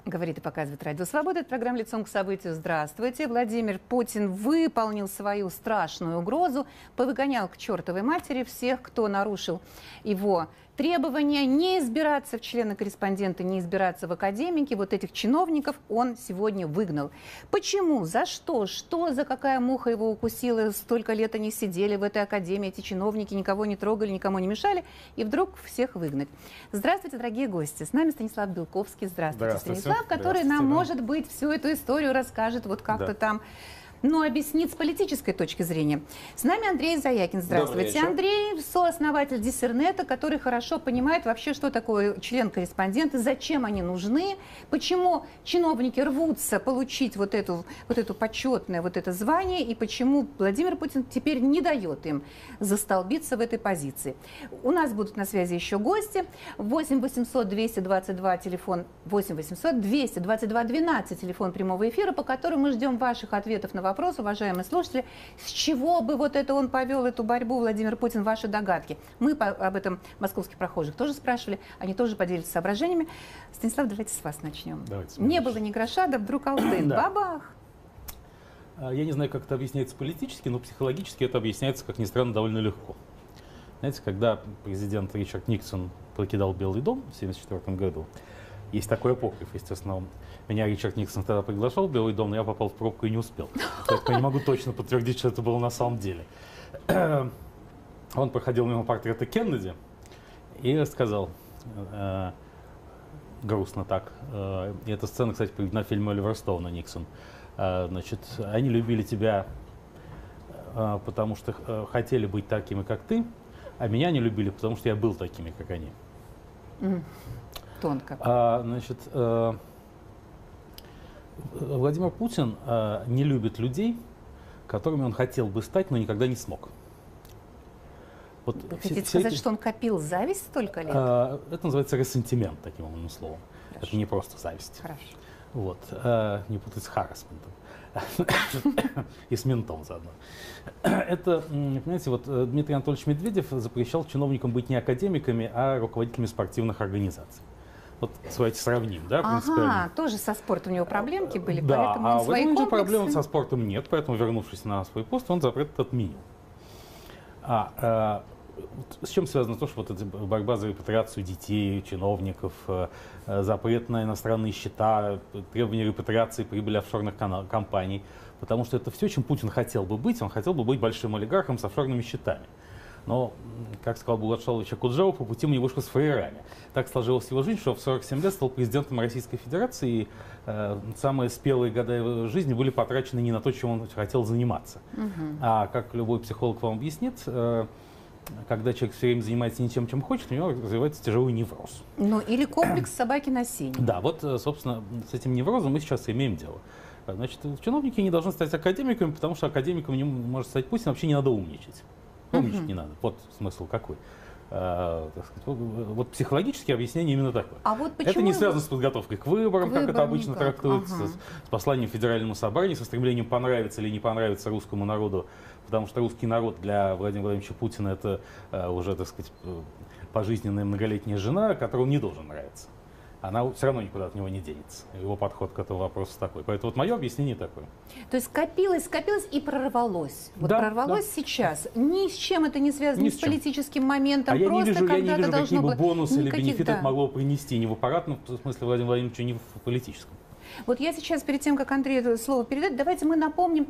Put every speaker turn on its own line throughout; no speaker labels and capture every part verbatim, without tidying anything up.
Говорит и показывает Радио Свобода. Это программа «Лицом к событию». Здравствуйте. Владимир Путин выполнил свою страшную угрозу, повыгонял к чертовой матери всех, кто нарушил его требования не избираться в члены-корреспонденты, не избираться в академики. Вот этих чиновников он сегодня выгнал. Почему? За что? Что за какая муха его укусила? Столько лет они сидели в этой академии, эти чиновники никого не трогали, никому не мешали. И вдруг всех выгнать. Здравствуйте, дорогие гости. С нами Станислав Белковский. Здравствуйте,
Здравствуйте.
Станислав, который нам, может быть, всю эту историю расскажет, вот как-то да. там... но объяснит с политической точки зрения. С нами Андрей Заякин. Здравствуйте. Андрей, сооснователь Диссернета, который хорошо понимает вообще, что такое член-корреспонденты, зачем они нужны, почему чиновники рвутся получить вот, эту, вот это почетное вот это звание, и почему Владимир Путин теперь не дает им застолбиться в этой позиции. У нас будут на связи еще гости. восемь восемьсот двести двадцать два, телефон восемь восемьсот двести двадцать два двенадцать, телефон прямого эфира, по которому мы ждем ваших ответов на вопросы. Вопрос, уважаемые слушатели, с чего бы вот это он повел эту борьбу, Владимир Путин, ваши догадки? Мы по, об этом московских прохожих тоже спрашивали, они тоже поделятся соображениями. Станислав, давайте с вас начнем. Давайте, не было ни гроша, да вдруг алтын. Бабах!
Я не знаю, как это объясняется политически, но психологически это объясняется, как ни странно, довольно легко. Знаете, когда президент Ричард Никсон покидал Белый дом в тысяча девятьсот семьдесят четвёртом году, есть такой апокриф, естественно. Меня Ричард Никсон тогда приглашал в Белый дом, но я попал в пробку и не успел. Поэтому я не могу точно подтвердить, что это было на самом деле. Он проходил мимо портрета Кеннеди и сказал, э, грустно так, э, и эта сцена, кстати, приведена в фильме Оливера Стоуна «Никсон». Э, значит, они любили тебя, э, потому что э, хотели быть такими, как ты, а меня не любили, потому что я был такими, как они.
Mm. Тонко.
А, значит, э, Владимир Путин э, не любит людей, которыми он хотел бы стать, но никогда не смог.
Вот Вы все, хотите все сказать, эти... что он копил зависть столько лет?
Э, это называется ресентимент, таким умным словом. Хорошо. Это не просто зависть.
Хорошо.
Вот. Э, не путать с харассментом. И с ментом заодно. Это, понимаете, вот Дмитрий Анатольевич Медведев запрещал чиновникам быть не академиками, а руководителями спортивных организаций. Вот давайте сравним, да,
ага, тоже со спортом у него проблемки были,
да,
поэтому
а
он свои комплексы...
проблем со спортом нет, поэтому, вернувшись на свой пост, он запрет отменил. А, а с чем связано то, что вот эта борьба за репатриацию детей, чиновников, запрет на иностранные счета, требование репатриации прибыли офшорных компаний? Потому что это все, чем Путин хотел бы быть, он хотел бы быть большим олигархом с офшорными счетами. Но, как сказал Булат Шалович Акуджава, по пути он не вышел с фраерами. Так сложилась его жизнь, что в сорок семь лет стал президентом Российской Федерации, и э, самые спелые годы его жизни были потрачены не на то, чем он хотел заниматься. Угу. А как любой психолог вам объяснит, э, когда человек все время занимается не тем, чем хочет, у него развивается тяжелый невроз.
Ну, или комплекс собаки на сене.
Да, вот, собственно, с этим неврозом мы сейчас имеем дело. Значит, чиновники не должны стать академиками, потому что академиком не может стать Путин, вообще не надо умничать. Умничать uh-huh. не надо. Вот смысл какой. А, так сказать, вот, вот психологическое объяснение именно такое.
А вот
это не связано с подготовкой к выборам, к как это обычно
никак.
трактуется,
Ага.
с, с посланием федеральному собранию, со стремлением понравиться или не понравиться русскому народу, потому что русский народ для Владимира Владимировича Путина это а, уже, так сказать, пожизненная многолетняя жена, которой он не должен нравиться. Она все равно никуда от него не денется. Его подход к этому вопросу такой. Поэтому вот мое объяснение такое.
То есть скопилось, скопилось и прорвалось. Вот
да,
прорвалось да. сейчас. Ни с чем это не связано, ни с, с политическим моментом.
А я не вижу, я не вижу какие бы бонусы или бенефиты да. это могло принести. Ни в аппаратном смысле Владимира Владимировича, ни в политическом.
Вот я сейчас, перед тем, как Андрей это слово передает, давайте мы напомним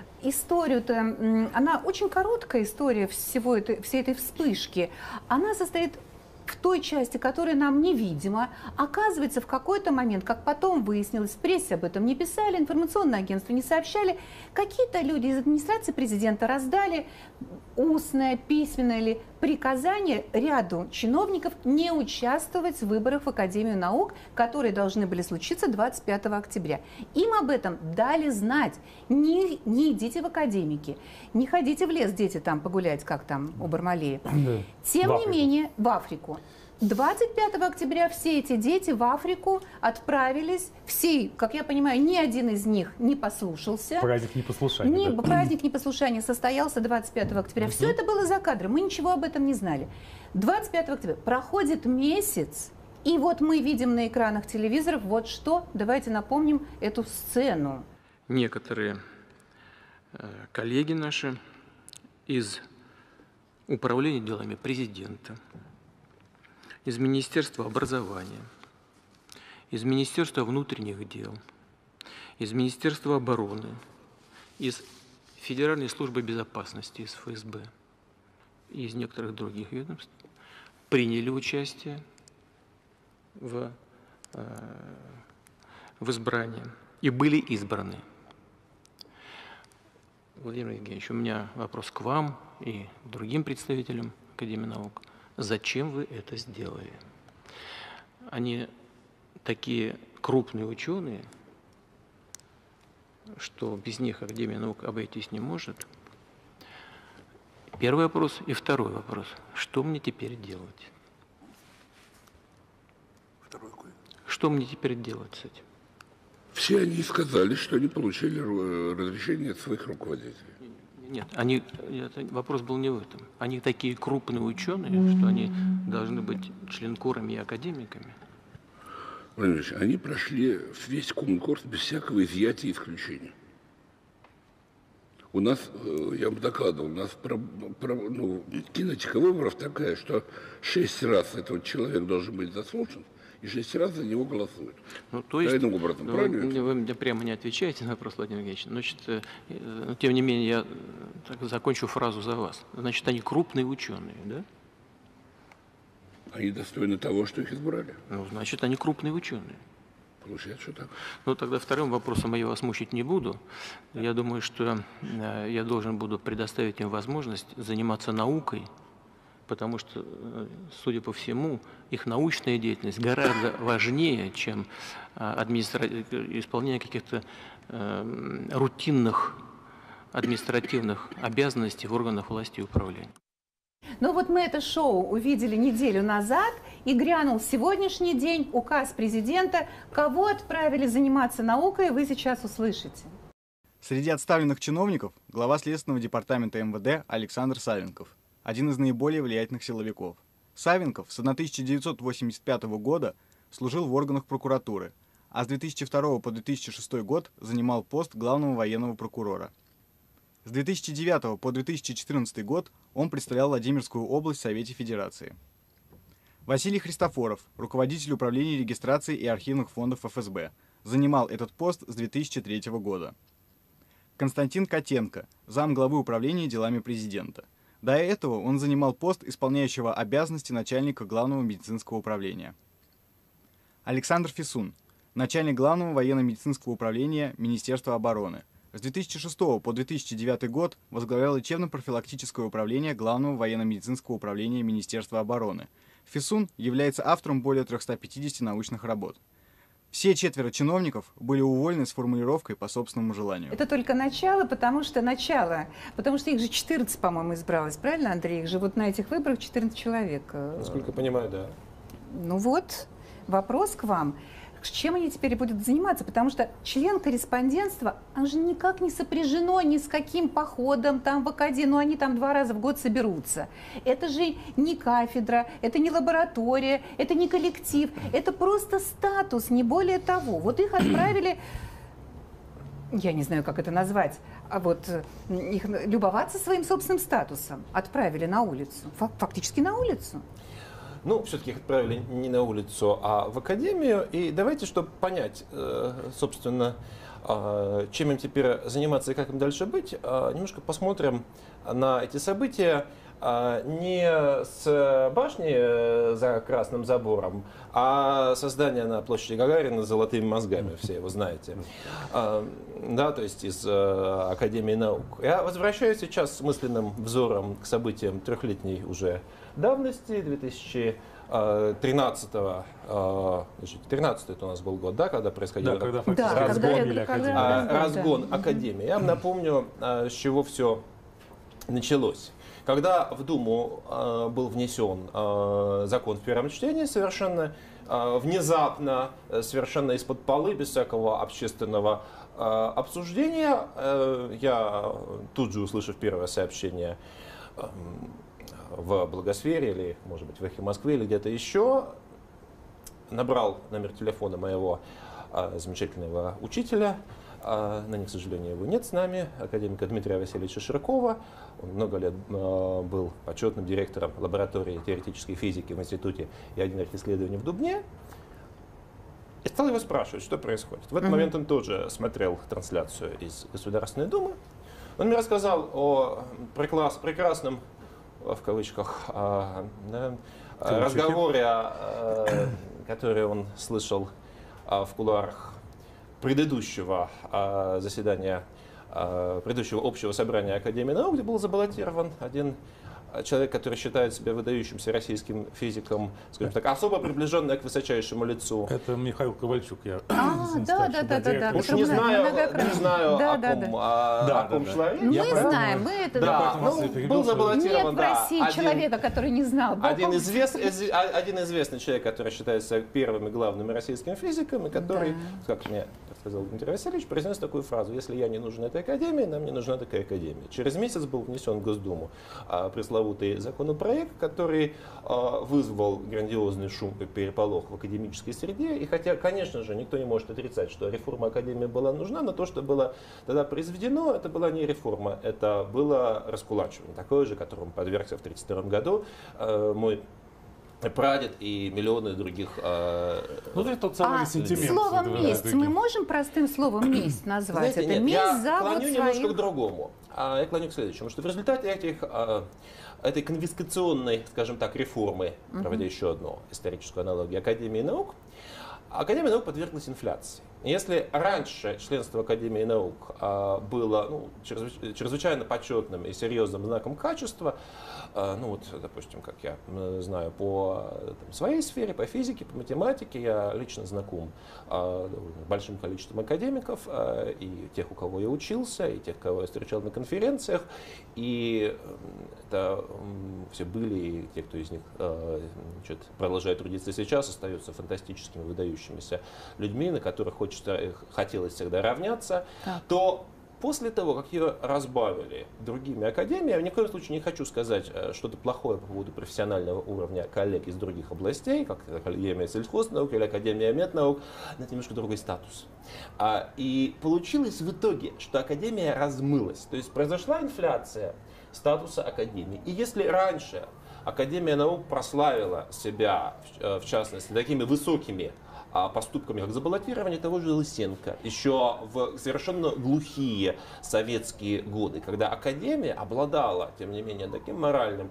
историю-то. Она очень короткая история всего этой, всей этой вспышки. Она состоит... в той части, которая нам невидима, оказывается, в какой-то момент, как потом выяснилось, в прессе об этом не писали, информационные агентства не сообщали, какие-то люди из администрации президента раздали устное, письменное или приказание ряду чиновников не участвовать в выборах в Академию наук, которые должны были случиться двадцать пятого октября. Им об этом дали знать. Не, не идите в академики, не ходите в лес, дети, там погулять, как там у Бармалея. Тем не менее, в Африку. двадцать пятого октября все эти дети в Африку отправились. Все, как я понимаю, ни один из них не послушался.
Праздник непослушания.
Не,
да?
Праздник непослушания состоялся двадцать пятого октября. Все это было за кадром, мы ничего об этом не знали. двадцать пятого октября проходит месяц, И вот мы видим на экранах телевизоров вот что. Давайте напомним эту сцену.
Некоторые э, коллеги наши из Управления делами президента, из Министерства образования, из Министерства внутренних дел, из Министерства обороны, из Федеральной службы безопасности, из эф эс бэ и из некоторых других ведомств приняли участие в, э, в избрании и были избраны. Владимир Евгеньевич, у меня вопрос к вам и другим представителям Академии наук. Зачем вы это сделали? Они такие крупные ученые, что без них Академия наук обойтись не может. Первый вопрос. И второй вопрос. Что мне теперь делать?
Второй какой?
Что мне теперь делать с этим?
Все они сказали, что они получили разрешение от своих руководителей.
Нет, они, это, вопрос был не в этом. Они такие крупные ученые, что они должны быть членкорами и академиками.
Владимир Ильич, они прошли весь конкурс без всякого изъятия и исключения. У нас, я вам докладывал, у нас про, про, ну, кинетика выборов такая, что шесть раз этот человек должен быть заслушан, и шесть раз за него голосуют.
Ну, то есть,
образом,
вы, вы мне прямо не отвечаете на вопрос, Владимир Евгеньевич. Значит, э, э, тем не менее, я так закончу фразу за вас. Значит, они крупные ученые, да?
Они достойны того, что их избрали.
Ну, значит, они крупные ученые.
Получается, что так.
Ну, тогда вторым вопросом я вас мучить не буду. Я думаю, что э, я должен буду предоставить им возможность заниматься наукой, потому что, судя по всему, их научная деятельность гораздо важнее, чем администра... исполнение каких-то э, рутинных административных обязанностей в органах власти и управления.
Ну вот мы это шоу увидели неделю назад, и грянул сегодняшний день указ президента. Кого отправили заниматься наукой, вы сейчас услышите.
Среди отставленных чиновников глава Следственного департамента эм вэ дэ Александр Савенков, один из наиболее влиятельных силовиков. Савенков с тысяча девятьсот восемьдесят пятого года служил в органах прокуратуры, а с две тысячи второго по две тысячи шестой год занимал пост главного военного прокурора. С две тысячи девятого по две тысячи четырнадцатый год он представлял Владимирскую область в Совете Федерации. Василий Христофоров, руководитель управления регистрации и архивных фондов эф эс бэ, занимал этот пост с две тысячи третьего года. Константин Котенко, зам главы управления делами президента. До этого он занимал пост исполняющего обязанности начальника главного медицинского управления. Александр Фисун, начальник главного военно-медицинского управления Министерства обороны. С две тысячи шестого по две тысячи девятый год возглавлял лечебно-профилактическое управление Главного военно-медицинского управления Министерства обороны. Фисун является автором более трёхсот пятидесяти научных работ. Все четверо чиновников были уволены с формулировкой по собственному желанию.
Это только начало, потому что начало, потому что их же четырнадцать, по-моему, избралось, правильно, Андрей? Их же вот на этих выборах четырнадцать человек.
Насколько понимаю, да.
Ну вот, вопрос к вам. Чем они теперь будут заниматься? Потому что член корреспондентства, он же никак не сопряжено ни с каким походом там в академию, ну они там два раза в год соберутся. Это же не кафедра, это не лаборатория, это не коллектив, это просто статус, не более того. Вот их отправили, я не знаю, как это назвать, а вот их любоваться своим собственным статусом отправили на улицу, фактически на улицу.
Ну, все-таки их отправили не на улицу, а в академию. И давайте, чтобы понять, собственно, чем им теперь заниматься и как им дальше быть, немножко посмотрим на эти события не с башни за красным забором, а со здания на площади Гагарина с золотыми мозгами, все его знаете. Да, то есть из Академии наук. Я возвращаюсь сейчас с мысленным взором к событиям трехлетней уже давности, две тысячи тринадцатого, тринадцатый это у нас был год, да, когда происходил
да, когда
да,
разгон,
когда,
или
когда,
академия.
разгон
да.
Академии. Я напомню, с чего все началось. Когда в Думу э, был внесен э, закон в первом чтении, совершенно э, внезапно, совершенно из-под полы, без всякого общественного э, обсуждения, э, я тут же, услышав первое сообщение э, в Благосфере или, может быть, в Эхе Москвы или где-то еще, набрал номер телефона моего а, замечательного учителя. А, на них, к сожалению, его нет с нами, академика Дмитрия Васильевича Ширкова. Он много лет а, был почетным директором лаборатории теоретической физики в Институте ядерных исследований в Дубне. И стал его спрашивать, что происходит. В этот mm-hmm. момент он тоже смотрел трансляцию из Государственной Думы. Он мне рассказал о прекрас, прекрасном, в кавычках, а, да, разговоре, а, который он слышал а, в кулуарах предыдущего а, заседания, а, предыдущего общего собрания Академии наук, где был забаллотирован один человек, который считает себя выдающимся российским физиком, скажем так, особо приближенный к высочайшему лицу.
Это Михаил Ковальчук. Я
а, да, да, да, да, да.
Уж не знаю, не знаю,
да,
о
да,
ком,
да.
о,
Да,
о ком
да,
человек.
Мы
Я
знаем, мы это...
да, ну, был забаллотирован,
Нет в
да,
России
один,
человека, который не знал.
Один, извест, один известный человек, который считается первым и главным российским физиком, и который, да. как мне сказал Дмитрий Васильевич, произнес такую фразу: если я не нужен этой академии, нам не нужна такая академия. Через месяц был внесен в Госдуму а, пресловутый законопроект, который а, вызвал грандиозный шум и переполох в академической среде. И хотя, конечно же, никто не может отрицать, что реформа академии была нужна, но то, что было тогда произведено, это была не реформа, это было раскулачивание, такое же, которому подвергся в тысяча девятьсот тридцать втором году а, мой прадед и миллионы других. Э,
ну, это тот самый
а,
сентимент.
Словом месть. Мы можем простым словом месть назвать?
Знаете,
это
нет,
месть
я
за
клоню
вот
немножко
своих...
к другому. А я клоню к следующему, что в результате этих, а, этой конфискационной, скажем так, реформы, uh-huh. проводя еще одну историческую аналогию, Академии наук, Академия наук подверглась инфляции. Если раньше членство Академии наук а, было ну, чрезвыч- чрезвычайно почетным и серьезным знаком качества, а, ну вот, допустим, как я знаю по там, своей сфере, по физике, по математике, я лично знаком а, большим количеством академиков, а, и тех, у кого я учился, и тех, кого я встречал на конференциях, и это все были, и те, кто из них а, значит, продолжает трудиться сейчас, остаются фантастическими, выдающимися людьми, на которых хочется, хотелось всегда равняться, так. то после того, как ее разбавили другими академиями, я ни в коем случае не хочу сказать что-то плохое по поводу профессионального уровня коллег из других областей, как Академия сельхознаук или Академия меднаук, но это немножко другой статус. И получилось в итоге, что Академия размылась, то есть произошла инфляция статуса Академии. И если раньше Академия наук прославила себя, в частности, такими высокими поступками, как забаллотирование того же Лысенко, еще в совершенно глухие советские годы, когда Академия обладала, тем не менее, таким моральным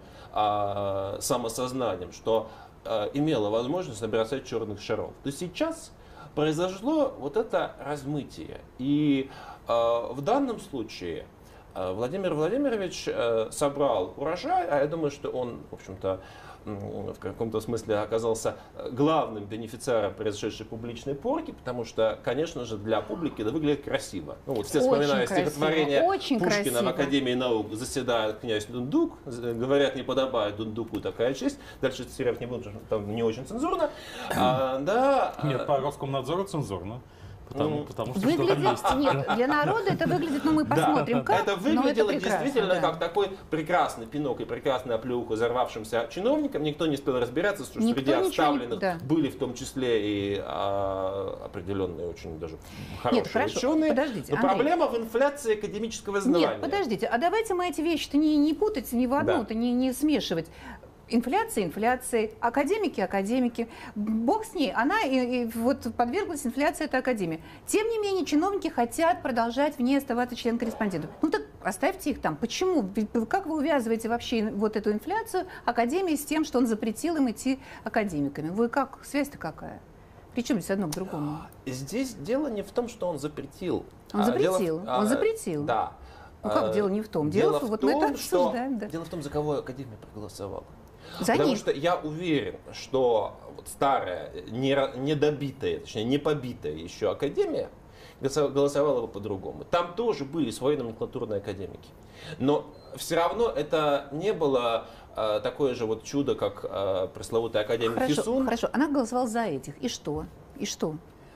а, самосознанием, что а, имела возможность набросать черных шаров, то сейчас произошло вот это размытие. И а, в данном случае Владимир Владимирович собрал урожай, а я думаю, что он, в общем-то, в каком-то смысле оказался главным бенефициаром произошедшей публичной порки, потому что, конечно же, для публики это выглядит красиво. Ну, вот все вспоминают стихотворение Пушкина красиво. В Академии наук «Заседает князь Дундук», говорят, не подобает Дундуку такая честь. Дальше цитировать не буду, потому что там не очень цензурно. А, да,
Нет, по Роскомнадзору цензурно. Потому,
ну,
потому что
выглядит,
что-то есть.
Нет, для народа это выглядит, ну мы посмотрим,
да,
как.
Это выглядело
это
действительно
да.
как такой прекрасный пинок и прекрасная оплеуха взорвавшимся чиновникам. Никто не успел разбираться, что
Никто
среди отставленных
не... да.
были в том числе и а, определенные очень даже хорошие
Нет, хорошо.
ученые.
Подождите,
Но
Андрей.
проблема в инфляции академического знания.
Нет, подождите, а давайте мы эти вещи-то не, не путать ни в одну, да. не, не смешивать. Инфляция, инфляция, академики, академики. Бог с ней, она и, и вот подверглась инфляции этой академии. Тем не менее, чиновники хотят продолжать в ней оставаться член-корреспондентом. Ну так оставьте их там. Почему? Как вы увязываете вообще вот эту инфляцию академии с тем, что он запретил им идти академиками? Вы как? Связь-то какая? Причем здесь одно к другому?
Здесь дело не в том, что он запретил.
Он запретил,
в,
он запретил.
Да.
Ну как дело не в том? Дело, дело в вот том, мы это обсуждаем.
Что, да. Дело в том, за кого Академия проголосовала.
За
Потому
них.
что я уверен, что вот старая, недобитая, точнее не побитая еще Академия голосовала бы по-другому. Там тоже были свои номенклатурные академики. Но все равно это не было э, такое же вот чудо, как э, пресловутая Академия
хорошо,
ФИСУН.
Хорошо, она голосовала за этих. И что? И что?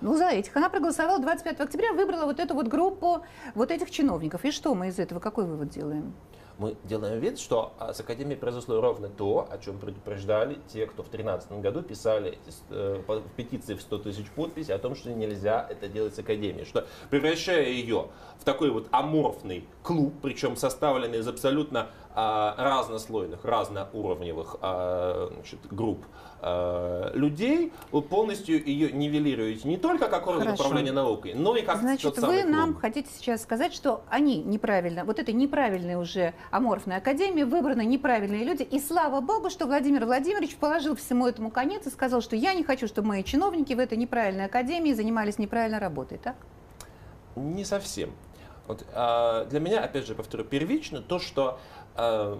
Ну, за этих. Она проголосовала двадцать пятого октября, выбрала вот эту вот группу вот этих чиновников. И что мы из этого, какой вывод делаем?
Мы делаем вид, что с Академией произошло ровно то, о чем предупреждали те, кто в две тысячи тринадцатом году писали в петиции в сто тысяч подписей о том, что нельзя это делать с Академией, что превращая ее в такой вот аморфный клуб, причем составленный из абсолютно а, разнослойных, разноуровневых а, значит, групп а, людей, вы полностью ее нивелируете не только как орган
Хорошо.
управления наукой, но и как
Значит,
тот самый
вы
клуб.
нам хотите сейчас сказать, что они неправильно, вот это неправильная уже аморфная академия, выбраны неправильные люди, и слава богу, что Владимир Владимирович положил всему этому конец и сказал, что я не хочу, чтобы мои чиновники в этой неправильной академии занимались неправильной работой, так?
Не совсем. Вот, э, для меня, опять же, повторю, первично то, что, э,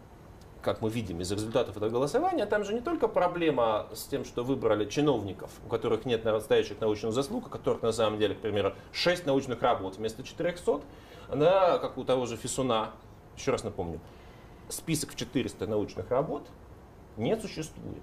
как мы видим из результатов этого голосования, там же не только проблема с тем, что выбрали чиновников, у которых нет настоящих научных заслуг, у которых на самом деле, к примеру, шесть научных работ вместо четырехсот, да, как у того же Фисуна, еще раз напомню, список в четыреста научных работ не существует.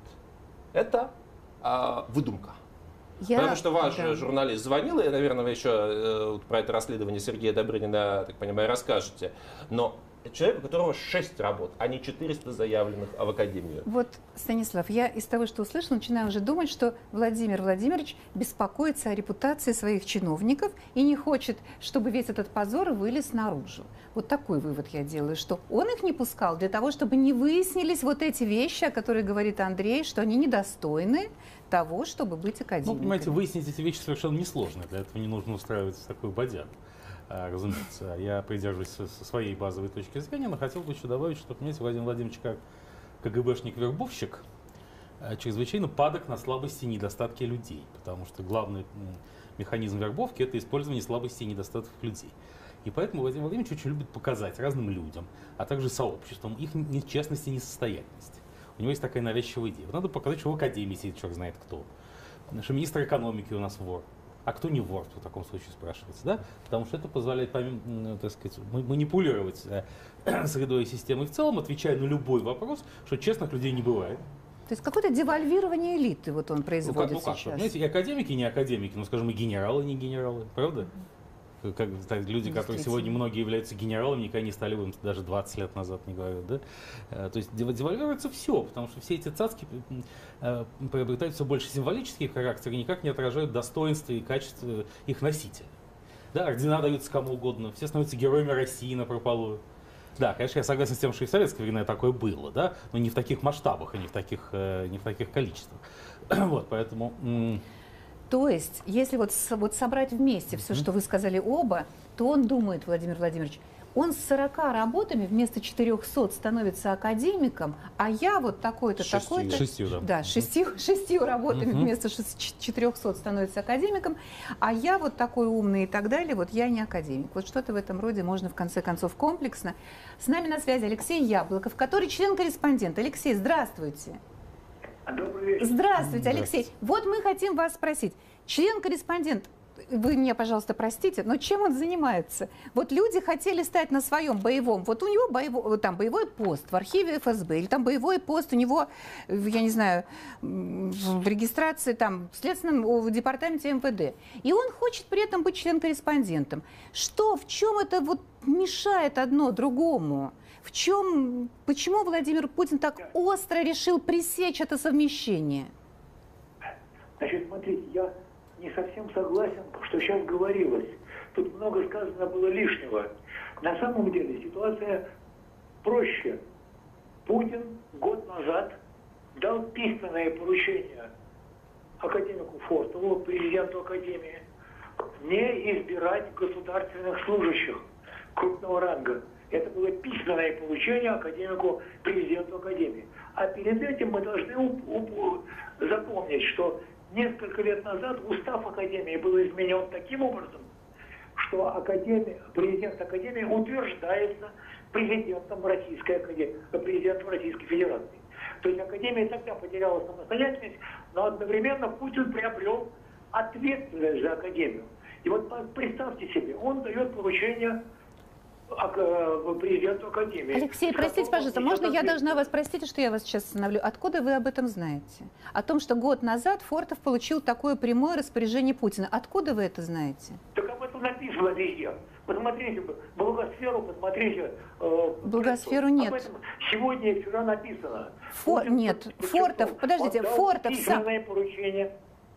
Это э, выдумка.
Я...
Потому что ваш
да.
журналист звонил, и, наверное, вы еще э, про это расследование Сергея Добрынина, так понимаю, расскажете. Но человек, у которого шесть работ, а не четыреста заявленных в Академию.
Вот, Станислав, я из того, что услышала, начинаю уже думать, что Владимир Владимирович беспокоится о репутации своих чиновников и не хочет, чтобы весь этот позор вылез наружу. Вот такой вывод я делаю, что он их не пускал для того, чтобы не выяснились вот эти вещи, о которых говорит Андрей, что они недостойны того, чтобы быть академиками.
Ну, понимаете, выяснить эти вещи совершенно несложно. Для этого не нужно устраивать такой бодяг. Разумеется, я придерживаюсь со своей базовой точки зрения, но хотел бы еще добавить, что, понимаете, Владимир Владимирович как КГБшник-вербовщик чрезвычайно падок на слабости и недостатки людей, потому что главный механизм вербовки – это использование слабостей и недостатков людей. И поэтому Владимир Владимирович очень любит показать разным людям, а также сообществам их нечестность и несостоятельность. У него есть такая навязчивая идея. Надо показать, что в Академии сидит черт знает кто. Что министр экономики у нас вор. А кто не вор, в таком случае спрашивается, да? Потому что это позволяет, помимо, так сказать, манипулировать средой и системой в целом, отвечая на любой вопрос, что честных людей не бывает.
То есть какое-то девальвирование элиты вот он производит
ну, как, ну, как,
сейчас.
Понимаете, и академики, и не академики, ну, скажем, и генералы, и не генералы, правда? Как, так, люди, которые сегодня многие являются генералами, никогда не стали им даже двадцать лет назад, не говорят, да? А, то есть девальвируется все, потому что все эти цацки а, приобретают все больше символический характер и никак не отражают достоинства и качества их носителя. Да, ордена даются кому угодно, все становятся героями России напропалую. Да, конечно, я согласен с тем, что и в советское время такое было, да, но не в таких масштабах и не в таких, не в таких количествах. Вот, поэтому...
То есть, если вот, вот собрать вместе все, что вы сказали оба, то он думает, Владимир Владимирович, он с сорока работами вместо четырехсот становится академиком, а я вот такой-то, такой-то...
Шестью, да.
Да, шестью, шестью работами
Угу.
вместо четырехсот становится академиком, а я вот такой умный и так далее, вот я не академик. Вот что-то в этом роде можно в конце концов комплексно. С нами на связи Алексей Яблоков, который член-корреспондент. Алексей, здравствуйте.
Добрый вечер.
Здравствуйте, Алексей. Вот мы хотим вас спросить. Член-корреспондент, вы меня, пожалуйста, простите, но чем он занимается? Вот люди хотели стать на своем боевом, вот у него боевой, там, боевой пост в архиве эф эс бэ, или там боевой пост у него, я не знаю, в регистрации там, в Следственном департаменте эм вэ дэ. И он хочет при этом быть член-корреспондентом. Что, в чем это вот мешает одно другому? В чем, почему Владимир Путин так остро решил пресечь это совмещение?
Значит, смотрите, я не совсем согласен, что сейчас говорилось. Тут много сказано было лишнего. На самом деле ситуация проще. Путин год назад дал письменное поручение академику Фортову, президенту Академии, не избирать государственных служащих крупного ранга. Это было письменное поручение академику, президенту Академии. А перед этим мы должны запомнить, что несколько лет назад устав Академии был изменен таким образом, что Академия, президент Академии утверждается президентом Российской Академии, президентом Российской Федерации. То есть Академия тогда потеряла самостоятельность, но одновременно Путин приобрел ответственность за Академию. И вот представьте себе, он дает поручение президенту Академии.
Алексей, простите, пожалуйста, можно я должна вас, простите, что я вас сейчас остановлю. Откуда вы об этом знаете? О том, что год назад Фортов получил такое прямое распоряжение Путина. Откуда вы это знаете?
Так об этом написано везде. Посмотрите, благосферу, посмотрите. Э,
благосферу нет.
Об этом сегодня и вчера написано.
Фор... Нет, Фортов, подождите,
он
Фортов
письменное
сам...
поручение.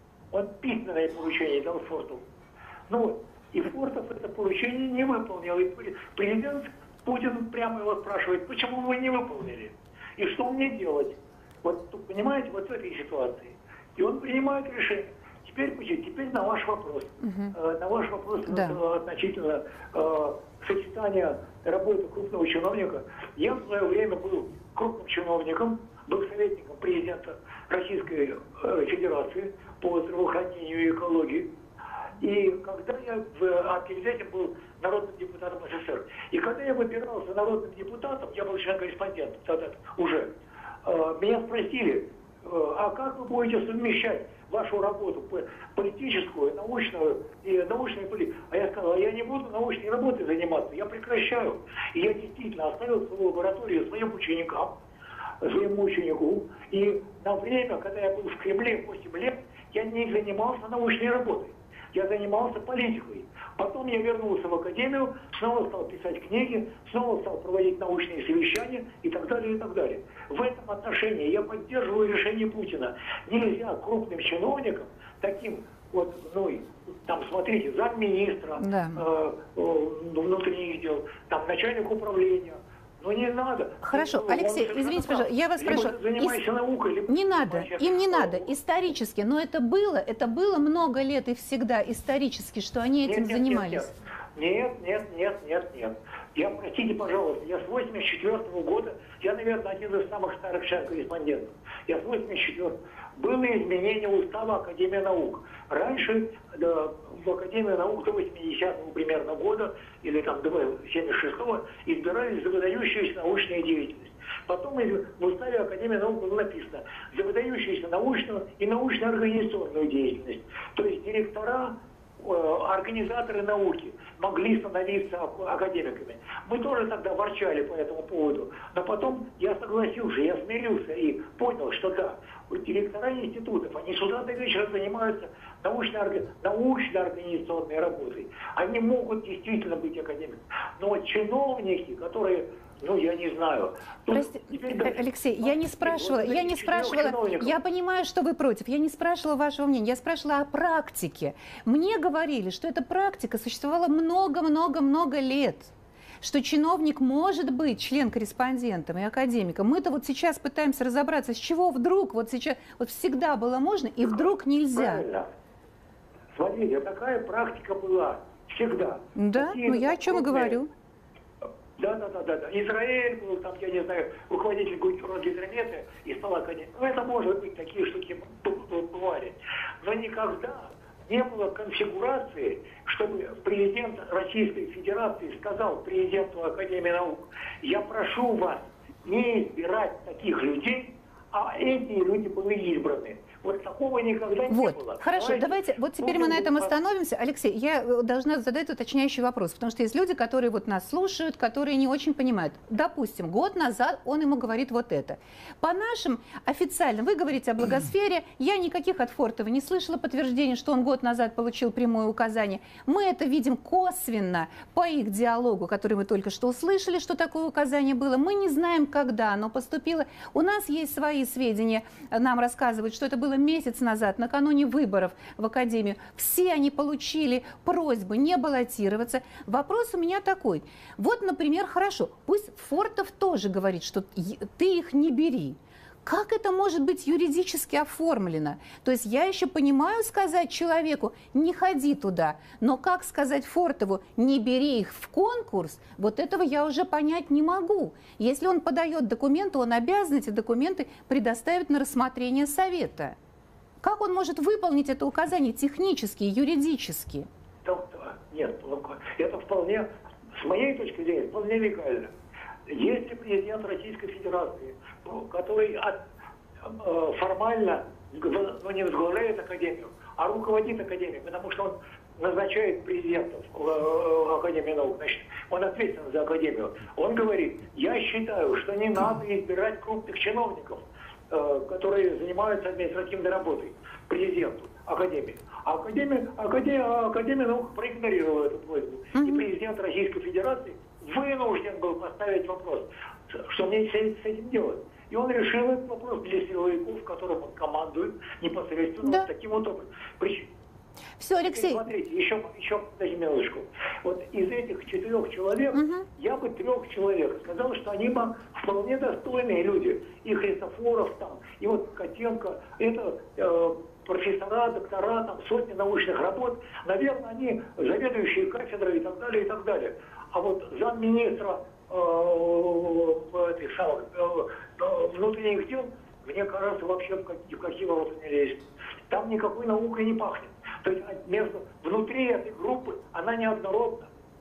Он письменное поручение дал Фортову. Ну вот. И Фортов это поручение не выполнил. И президент Путин прямо его спрашивает, почему вы не выполнили? И что мне делать? Вот, понимаете, вот в этой ситуации. И он принимает решение. Теперь, теперь на ваш вопрос. Uh-huh. э, на ваш вопрос да. относительно э, сочетания работы крупного чиновника. Я в свое время был крупным чиновником, был советником президента Российской э, Федерации по здравоохранению и экологии. И когда я, а перед этим был народным депутатом СССР, и когда я выбирался народным депутатом, я был член-корреспондентом тогда уже, э, меня спросили, э, а как вы будете совмещать вашу работу политическую, научную и научную политику? А я сказал, а я не буду научной работой заниматься, я прекращаю. И я действительно оставил свою лабораторию своим ученикам, своему ученику. И на время, когда я был в Кремле восемь лет, я не занимался научной работой. Я занимался политикой. Потом я вернулся в академию, снова стал писать книги, снова стал проводить научные совещания и так далее, и так далее. В этом отношении я поддерживаю решение Путина. Нельзя крупным чиновникам, таким вот, ну, там, смотрите, замминистра, да. э, э, внутренних дел, там, начальник управления. Ну не надо.
Хорошо, ну, Алексей, извините, пожалуйста, я вас прошу.
Занимайся наукой, либо
не надо, им не надо, исторически, но это было, это было много лет и всегда исторически, что они этим нет, нет, занимались.
Нет, нет, нет, нет, нет. Я, простите, пожалуйста, я с восемьдесят четвёртого года, я, наверное, один из самых старых член-корреспондентов. Я с восемьдесят четвёртого. Было изменение устава Академии наук. Раньше да, в Академию наук до восьмидесятого примерно года, или там до семьдесят шестого, избирались за выдающуюся научную деятельность. Потом в уставе Академии наук было написано за выдающуюся научную и научно-организационную деятельность. То есть директора, организаторы науки могли становиться академиками. Мы тоже тогда ворчали по этому поводу. Но потом я согласился, я смирился и понял, что да, директора институтов, они с утра до вечера занимаются научно-организационной работой. Они могут действительно быть академиками. Но чиновники, которые... Ну, я не знаю.
Прости, теперь, Алексей, я не спрашивала, я не спрашивала, я понимаю, что вы против, я не спрашивала вашего мнения, я спрашивала о практике. Мне говорили, что эта практика существовала много-много-много лет, что чиновник может быть член-корреспондентом и академиком. Мы-то вот сейчас пытаемся разобраться, с чего вдруг, вот сейчас, вот всегда было можно, и вдруг нельзя.
Правильно. Смотрите, такая практика была всегда.
Да, ну я о чем и говорю.
Да, да, да, да, да. Израиль был, там, я не знаю, руководитель Росгидромета и стал академиком. Ну, это может быть, такие штуки бывали. Но никогда не было конфигурации, чтобы президент Российской Федерации сказал президенту Академии наук: я прошу вас не избирать таких людей, а эти люди были избраны. Вот такого никогда
вот.
не было.
Хорошо, давайте, давайте вот теперь мы на этом остановимся. Алексей, я должна задать уточняющий вопрос, потому что есть люди, которые вот нас слушают, которые не очень понимают. Допустим, год назад он ему говорит вот это. По нашим официальным, вы говорите о благосфере, я никаких от Фортова не слышала подтверждения, что он год назад получил прямое указание. Мы это видим косвенно по их диалогу, который мы только что услышали, что такое указание было. Мы не знаем, когда оно поступило. У нас есть свои сведения, нам рассказывают, что это было месяц назад, накануне выборов в Академию. Все они получили просьбы не баллотироваться. Вопрос у меня такой. Вот, например, хорошо, пусть Фортов тоже говорит, что ты их не бери. Как это может быть юридически оформлено? То есть я еще понимаю сказать человеку, не ходи туда, но как сказать Фортову, не бери их в конкурс, вот этого я уже понять не могу. Если он подает документы, он обязан эти документы предоставить на рассмотрение совета. Как он может выполнить это указание технически, юридически?
Нет, это вполне, с моей точки зрения, вполне легально. Если президент Российской Федерации, который от, э, формально, ну, не возглавляет Академию, а руководит Академией, потому что он назначает президентов в Академии наук, значит, он ответственен за Академию. Он говорит, я считаю, что не надо избирать крупных чиновников, которые занимаются административной работой, президенту Академии. А Академия, Академия, Академия наук проигнорировала эту просьбу. И президент Российской Федерации вынужден был поставить вопрос, что мне с этим делать. И он решил этот вопрос для силовиков, которым он командует непосредственно, да. Вот таким вот образом. Причем,
все, Алексей.
Смотрите, еще, еще подожди минуточку. Вот из этих четырех человек, угу. я бы трех человек сказал, что они бы вполне достойные люди. И Христофоров там, и вот Котенко, это э, профессора, доктора, там сотни научных работ. Наверное, они заведующие кафедрой и так далее, и так далее. А вот замминистра э, этих самых э, внутренних дел, мне кажется, вообще в какие, в какие ворота не лезет. Там никакой наукой не пахнет. То есть между, внутри этой группы она неоднородна.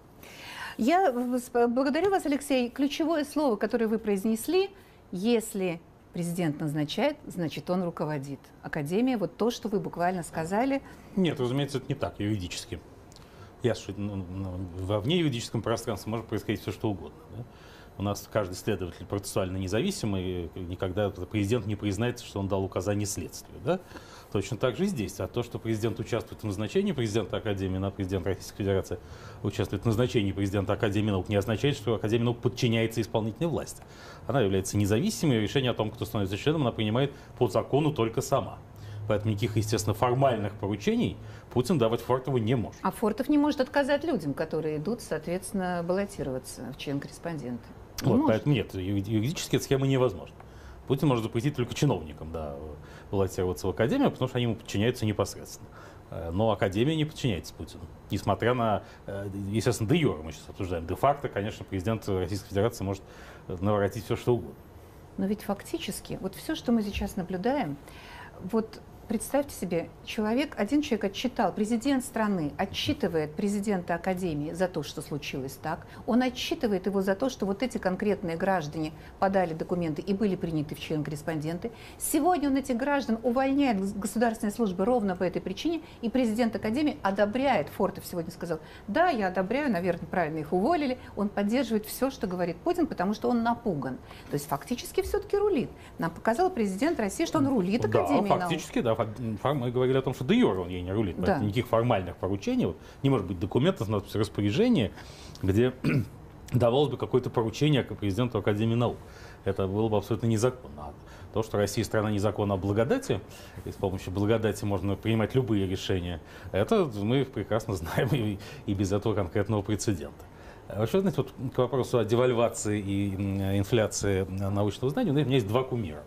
Я благодарю вас, Алексей. Ключевое слово, которое вы произнесли, если президент назначает, значит, он руководит. Академия, вот то, что вы буквально сказали.
Нет, разумеется, это не так юридически. Ясно, что во вне юридическом пространстве может происходить все, что угодно. Да? У нас каждый следователь процессуально независимый, никогда президент не признается, что он дал указание следствию. Да? Точно так же и здесь. А то, что президент участвует в назначении президента Академии, на президента Российской Федерации участвует в назначении президента Академии наук, не означает, что Академия наук подчиняется исполнительной власти. Она является независимой, и решение о том, кто становится членом, она принимает по закону только сама. Поэтому никаких, естественно, формальных поручений Путин давать Фортову не может.
А Фортов не может отказать людям, которые идут, соответственно, баллотироваться в член-корреспондента.
Вот, поэтому нет, юридически эта схема невозможна. Путин может запретить только чиновникам, да, баллотироваться в Академию, потому что они ему подчиняются непосредственно. Но Академия не подчиняется Путину. Несмотря на, естественно, де юре мы сейчас обсуждаем. Де-факто, конечно, президент Российской Федерации может наворотить все, что угодно.
Но ведь фактически, вот все, что мы сейчас наблюдаем, вот представьте себе, человек, один человек отчитал, президент страны отчитывает президента Академии за то, что случилось так. Он отчитывает его за то, что вот эти конкретные граждане подали документы и были приняты в член-корреспонденты. Сегодня он этих граждан увольняет с государственной службы ровно по этой причине, и президент Академии одобряет. Фортов сегодня сказал, да, я одобряю, наверное, правильно их уволили. Он поддерживает все, что говорит Путин, потому что он напуган. То есть фактически все-таки рулит. Нам показал президент России, что он рулит Академией наук.
Да, фактически, да. Мы говорили о том, что де юре он ей не рулит,
да.
Никаких формальных поручений, вот, не может быть документов, надо распоряжение, где давалось бы какое-то поручение президенту Академии наук. Это было бы абсолютно незаконно. То, что Россия страна незаконна о благодати, и с помощью благодати можно принимать любые решения, это мы прекрасно знаем и, и без этого конкретного прецедента. Вообще, знаете, вот к вопросу о девальвации и инфляции научного знания, у меня есть два кумира.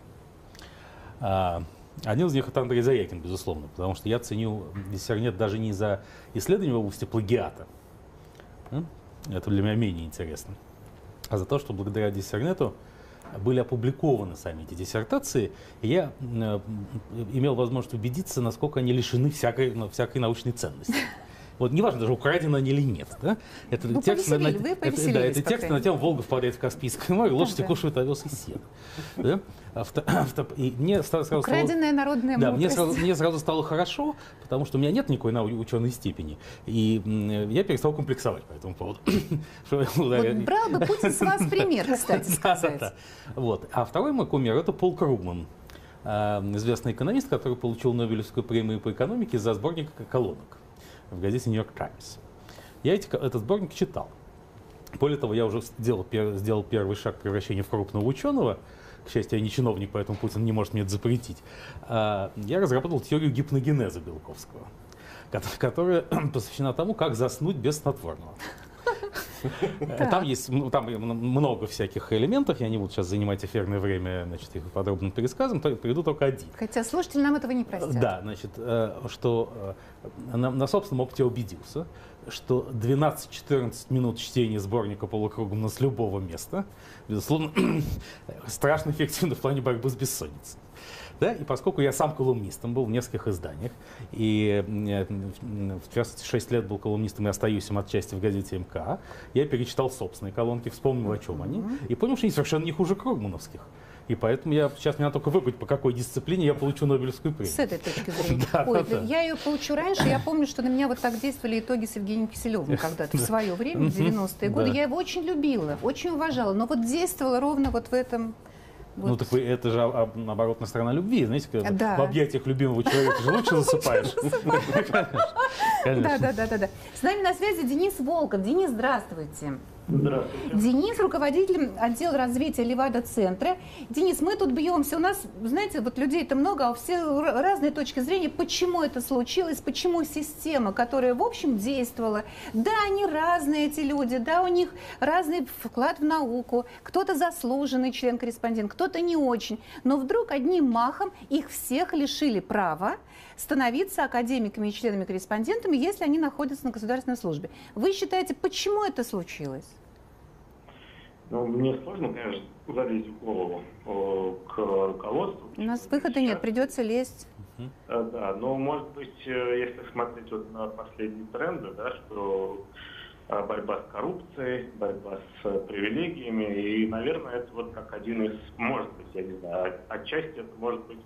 Один из них — это Андрей Заякин, безусловно, потому что я ценю диссернет даже не за исследование в области плагиата, это для меня менее интересно, а за то, что благодаря диссернету были опубликованы сами эти диссертации, и я имел возможность убедиться, насколько они лишены всякой, всякой научной ценности. Вот неважно, даже украдены они или нет. Да? Это
ну,
текст, на,
вы
это, да, это текст на тему «Волга впадает в Каспийское море, лошади да, кушают овес и сено». Да? Авто, авто, и мне сразу
Украденная
стало,
народная
да,
мудрость.
мне, сразу, мне сразу стало хорошо, потому что у меня нет никакой ученой степени. И я перестал комплексовать по этому поводу.
Вот брал бы Путин с вас пример, кстати сказать.
Вот. А второй мой кумир — это Пол Кругман, известный экономист, который получил Нобелевскую премию по экономике за сборник колонок в газете «Нью-Йорк Таймс». Я эти, этот сборник читал. Более того, я уже сделал, пер, сделал первый шаг к превращению в крупного ученого. К счастью, я не чиновник, поэтому Путин не может мне это запретить. А, я разработал теорию гипногенеза Белковского, которая посвящена тому, как заснуть без снотворного. Там есть там много всяких элементов, я не буду сейчас занимать эфирное время, значит, их подробным пересказом, приведу только один.
Хотя слушатели нам этого не простят.
Да, значит, что на, на собственном опыте убедился, что двенадцать-четырнадцать минут чтения сборника Пола Кругмана с любого места, безусловно, страшно эффективно в плане борьбы с бессонницей. Да? И поскольку я сам колумнистом был в нескольких изданиях, и в частности шесть лет был колумнистом и остаюсь им отчасти в газете МК, я перечитал собственные колонки, вспомнил, о чем они, и понял, что они совершенно не хуже крогмановских. И поэтому я сейчас меня только выбрать, по какой дисциплине я получу Нобелевскую премию.
С этой точки зрения.
Да,
Ой,
да, да.
Я ее получу раньше. Я помню, что на меня вот так действовали итоги с Евгением Киселевым когда-то в свое время, в девяностые годы.
Да.
Я его очень любила, очень уважала, но вот действовала ровно вот в этом. Вот.
Ну так вы, это же об- оборотная сторона любви, знаете, когда
Да.
в объятиях любимого человека же лучше засыпаешь.
Да, да, да, да, да. С нами на связи Денис Волков. Денис, здравствуйте.
Здравствуйте.
Денис, руководитель отдела развития Левада-центра. Денис, мы тут бьемся. У нас, знаете, вот людей-то много, а у всех разные точки зрения, почему это случилось, почему система, которая, в общем, действовала. Да, они разные, эти люди, да, у них разный вклад в науку. Кто-то заслуженный член-корреспондент, кто-то не очень. Но вдруг одним махом их всех лишили права становиться академиками и членами-корреспондентами, если они находятся на государственной службе. Вы считаете, почему это случилось?
Ну, мне сложно, конечно, залезть в голову э, к руководству.
У нас выхода нет, придется лезть.
Э, Да, но, может быть, э, если смотреть вот на последние тренды, да, что э, борьба с коррупцией, борьба с э, привилегиями, и, наверное, это вот как один из, может быть, я не знаю, отчасти это может быть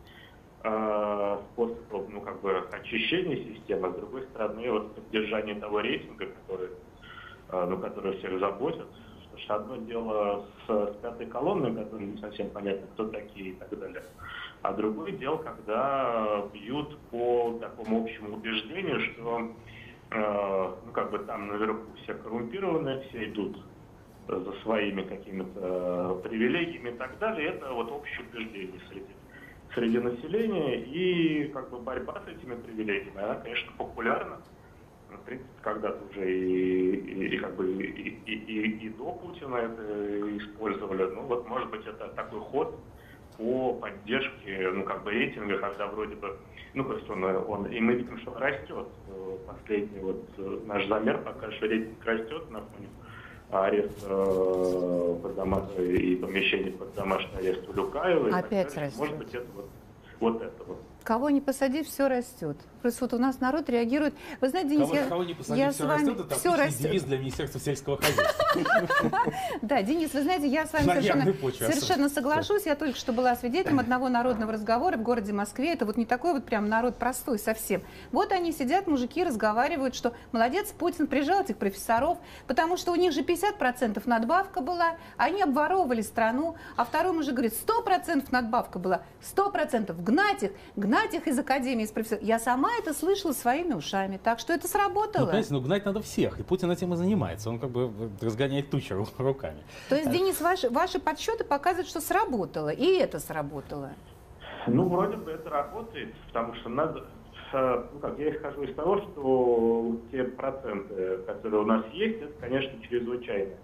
э, способ, ну, как бы, очищения системы, а с другой стороны, вот поддержание того рейтинга, который, э, ну, который всех заботит. Потому что одно дело с, с пятой колонной, которая не совсем понятно, кто такие и так далее. А другое дело, когда бьют по такому общему убеждению, что э, ну, как бы там наверху все коррумпированы, все идут за своими какими-то привилегиями и так далее. Это вот общее убеждение среди, среди населения. И как бы борьба с этими привилегиями, она, конечно, популярна. В принципе, когда-то уже и, и, и как бы и, и, и, и до Путина это использовали. Ну вот, может быть, это такой ход по поддержке, ну как бы рейтинга, когда вроде бы, ну то есть он, он и мы видим, что он растет. Последний вот наш замер покажет, что рейтинг растет на фоне ареста э, под дома, и помещения под домашний арест у Люкаева.
Опять растет.
Может быть, это вот, вот это вот.
Кого не посади, все растет. Просто вот у нас народ реагирует. Вы знаете, Денис,
Кого,
я,
кого не посади,
я
все
с вами...
растет, это
все
отличный
растет.
девиз для Министерства сельского хозяйства.
Да, Денис, вы знаете, я с вами
На
совершенно,
явной почве,
совершенно
особенно.
соглашусь. Я только что была свидетелем одного народного разговора в городе Москве. Это вот не такой вот прям народ простой совсем. Вот они сидят, мужики, разговаривают, что молодец, Путин прижал этих профессоров, потому что у них же пятьдесят процентов надбавка была, они обворовывали страну, а второй мужик говорит, сто процентов надбавка была, сто процентов гнать их, гнать их из академии, из профессоров. Я сама это слышала своими ушами, так что это сработало.
Ну, понимаете, ну гнать надо всех, и Путин этим и занимается. Он как бы разгоняет тучи ру- руками.
То есть, Денис, ваши, ваши подсчеты показывают, что сработало, и это сработало.
Ну, вроде бы это работает, потому что надо, э, ну как, я исхожу из того, что те проценты, которые у нас есть, это, конечно, чрезвычайно,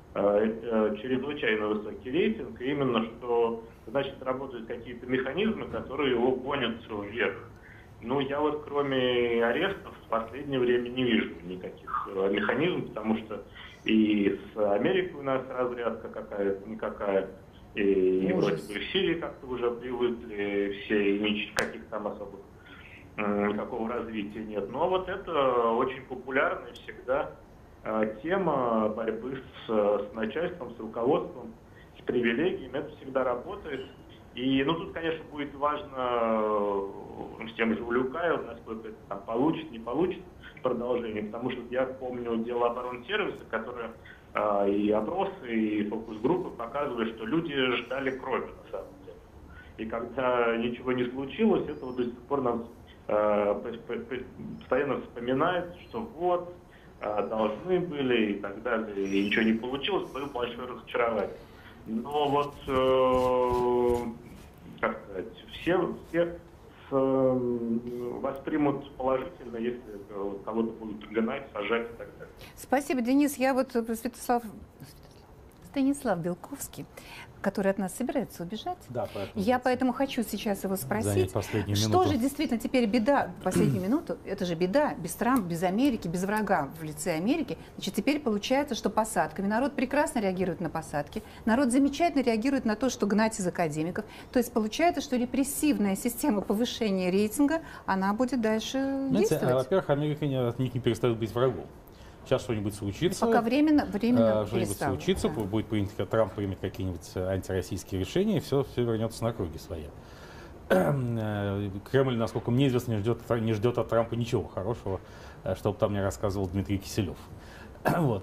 э, чрезвычайно высокий рейтинг, и именно что, значит, работают какие-то механизмы, которые его гонят вверх. Ну, я вот кроме арестов в последнее время не вижу никаких э, механизмов, потому что и с Америкой у нас разрядка какая-то, никакая, и, и вроде бы в Сирии как-то уже привыкли все, и никаких там особых э, никакого развития нет. Но вот это очень популярная всегда э, тема борьбы с, с начальством, с руководством, с привилегиями. Это всегда работает. И, ну, тут, конечно, будет важно с тем же Улюкаевым, насколько это там получит, не получит продолжение, потому что я помню дело оборонсервиса, которое э, и опросы, и фокус-группы показывали, что люди ждали крови, на самом деле. И когда ничего не случилось, это вот до сих пор нам э, постоянно вспоминает, что вот, э, должны были и так далее, и ничего не получилось, было большое разочарование. Но вот, э, как сказать, все, все с, э, воспримут положительно, если кого-то будут гнать, сажать и так далее.
Спасибо, Денис. Я вот, Святослав... Станислав Белковский, который от нас собирается убежать.
Да, поэтому
Я поэтому хочу сейчас его спросить, что
минуту.
же действительно теперь беда, последнюю минуту, это же беда, без Трампа, без Америки, без врага в лице Америки. Значит, теперь получается, что посадками народ прекрасно реагирует на посадки, народ замечательно реагирует на то, что гнать из академиков. То есть получается, что репрессивная система повышения рейтинга, она будет дальше
Знаете,
действовать.
во-первых, Америка не, не перестает быть врагом. Сейчас что-нибудь случится.
Пока временно, временно
Что-нибудь случится,
да.
будет принято, Трамп примет какие-нибудь антироссийские решения, и все, все вернется на круги свои. Кремль, насколько мне известно, не ждет, не ждет от Трампа ничего хорошего, чтобы там мне рассказывал Дмитрий Киселев. Вот.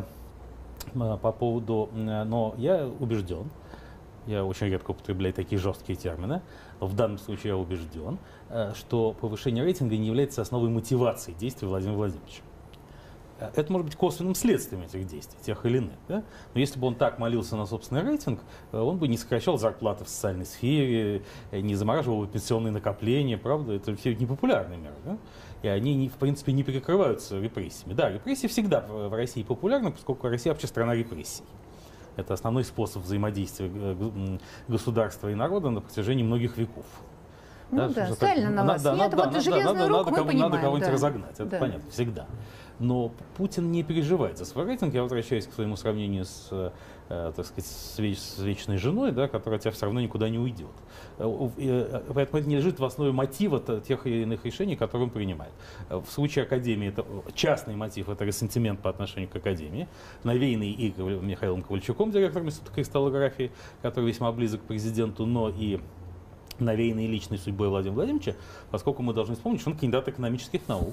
По поводу... Но я убежден, я очень редко употребляю такие жесткие термины, но в данном случае я убежден, что повышение рейтинга не является основой мотивации действий Владимира Владимировича. Это может быть косвенным следствием этих действий, тех или иных. Да? Но если бы он так молился на собственный рейтинг, он бы не сокращал зарплаты в социальной сфере, не замораживал бы пенсионные накопления, правда? Это все непопулярные меры. Да? И они, в принципе, не перекрываются репрессиями. Да, репрессии всегда в России популярны, поскольку Россия вообще страна репрессий. Это основной способ взаимодействия государства и народа на протяжении многих веков.
Ну да,
да
Сталина на вас нет, вот железную руку мы понимаем.
Надо кого-нибудь
да.
разогнать, это
да.
понятно, всегда. Но Путин не переживает за свой рейтинг. Я возвращаюсь к своему сравнению с, э, так сказать, с, веч, с вечной женой, да, которая от тебя все равно никуда не уйдет. Поэтому это не лежит в основе мотива тех или иных решений, которые он принимает. В случае Академии это частный мотив, это ресентимент по отношению к Академии, навеянный и Михаилом Ковальчуком, директором Института кристаллографии, который весьма близок к президенту, но и навеянный личной судьбой Владимира Владимировича, поскольку мы должны вспомнить, что он кандидат экономических наук.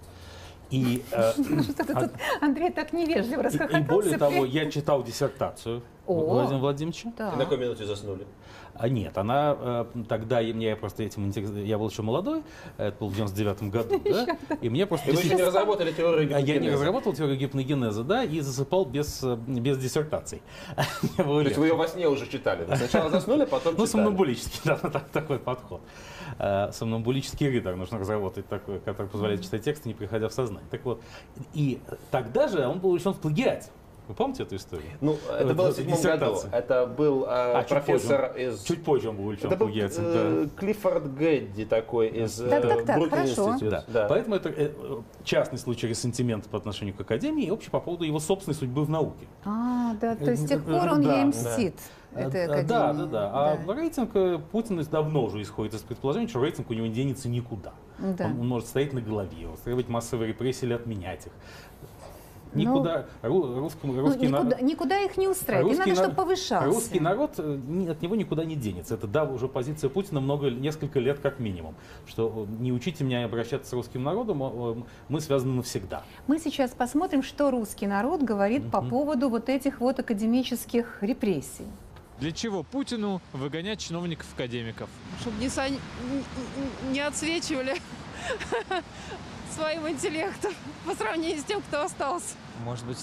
И, э,
а, Андрей так невежливо расхохотался.
И, и более того, я читал диссертацию О, Владимира Владимировича.
Да. И на какой минуте заснули?
А нет, она э, тогда, и мне я просто этим интересовался, я был еще молодой, это был в девяносто девятом году, да, и мне просто...
И вы еще не разработали теорию гипногенеза?
Я не разработал теорию гипногенеза, да, и засыпал без, без диссертаций.
То есть вы ее во сне уже читали? Сначала заснули, потом читали?
Ну, сомнамбулический, да, такой подход. Сомнамбулический ритор нужно разработать такой, который позволяет читать тексты, не приходя в сознание. Так вот, и тогда же он был увлечен в плагиате. Вы помните эту историю?
Ну, это было в седьмом году. Это был э,
а,
профессор
чуть
из...
Чуть позже он был увлечен
это был,
плагиатом.
Э,
да.
Клиффорд Гэдди такой из
так, так, так,
Бруклин Институт.
Да. Да. Поэтому это э, частный случай ресентимента по отношению к Академии и общий по поводу его собственной судьбы в науке.
А, да, то есть с тех пор он
да,
ей мстит.
Да.
Этой
да, да, да, да. А
да.
рейтинг Путина давно уже исходит из предположения, что рейтинг у него не денется никуда. Да. Он, он может стоять на голове, устраивать массовые репрессии или отменять их. Никуда, ну, русскому, русский
ну, никуда,
народ,
никуда их не устраивает, надо, чтобы повышался.
Русский народ, от него никуда не денется. Это, да, уже позиция Путина много, несколько лет как минимум. Что не учите меня обращаться с русским народом, мы связаны навсегда.
Мы сейчас посмотрим, что русский народ говорит mm-hmm. по поводу вот этих вот академических репрессий.
Для чего Путину выгонять чиновников-академиков?
Чтобы не, со... не отсвечивали своим интеллектом по сравнению с тем, кто остался.
Может быть,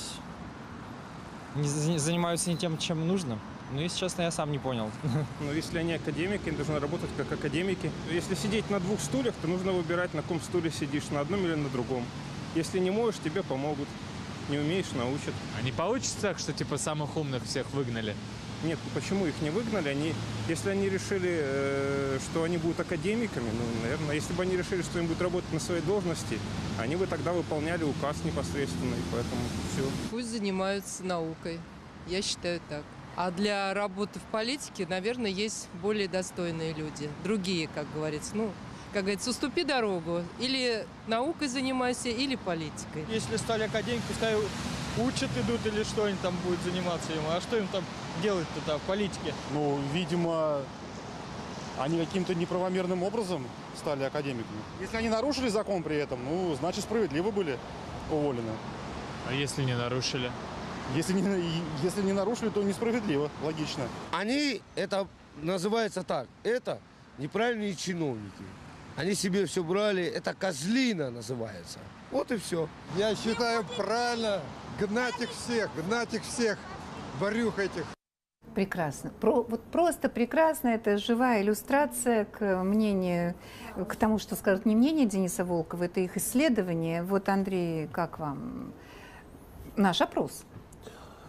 не занимаются не тем, чем нужно? Но, если честно, я сам не понял.
Но если они академики, они должны работать как академики. Если сидеть на двух стульях, то нужно выбирать, на каком стуле сидишь, на одном или на другом. Если не можешь, тебе помогут. Не умеешь, научат.
А не получится так, что типа самых умных всех выгнали?
Нет, почему их не выгнали? Они, если они решили, э, что они будут академиками, ну, наверное, если бы они решили, что им будут работать на своей должности, они бы тогда выполняли указ непосредственно, и поэтому все.
Пусть занимаются наукой, я считаю так. А для работы в политике, наверное, есть более достойные люди, другие, как говорится, ну, как говорится, уступи дорогу, или наукой занимайся, или политикой.
Если стали академиками, пускай учат идут или что они там будут заниматься им, а что им там делать-то там в политике?
Ну, видимо, они каким-то неправомерным образом стали академиками. Если они нарушили закон при этом, ну, значит, справедливо были уволены.
А если не нарушили?
Если не, если не нарушили, то несправедливо, логично.
Они, это называется так, это неправильные чиновники. Они себе все брали, это козлина называется. Вот и все.
Я считаю, правильно гнать их всех, гнать их всех, барюх этих.
Прекрасно. Про, вот просто прекрасно. Это живая иллюстрация к мнению, к тому, что скажут не мнение Дениса Волкова, это их исследование. Вот, Андрей, как вам наш опрос?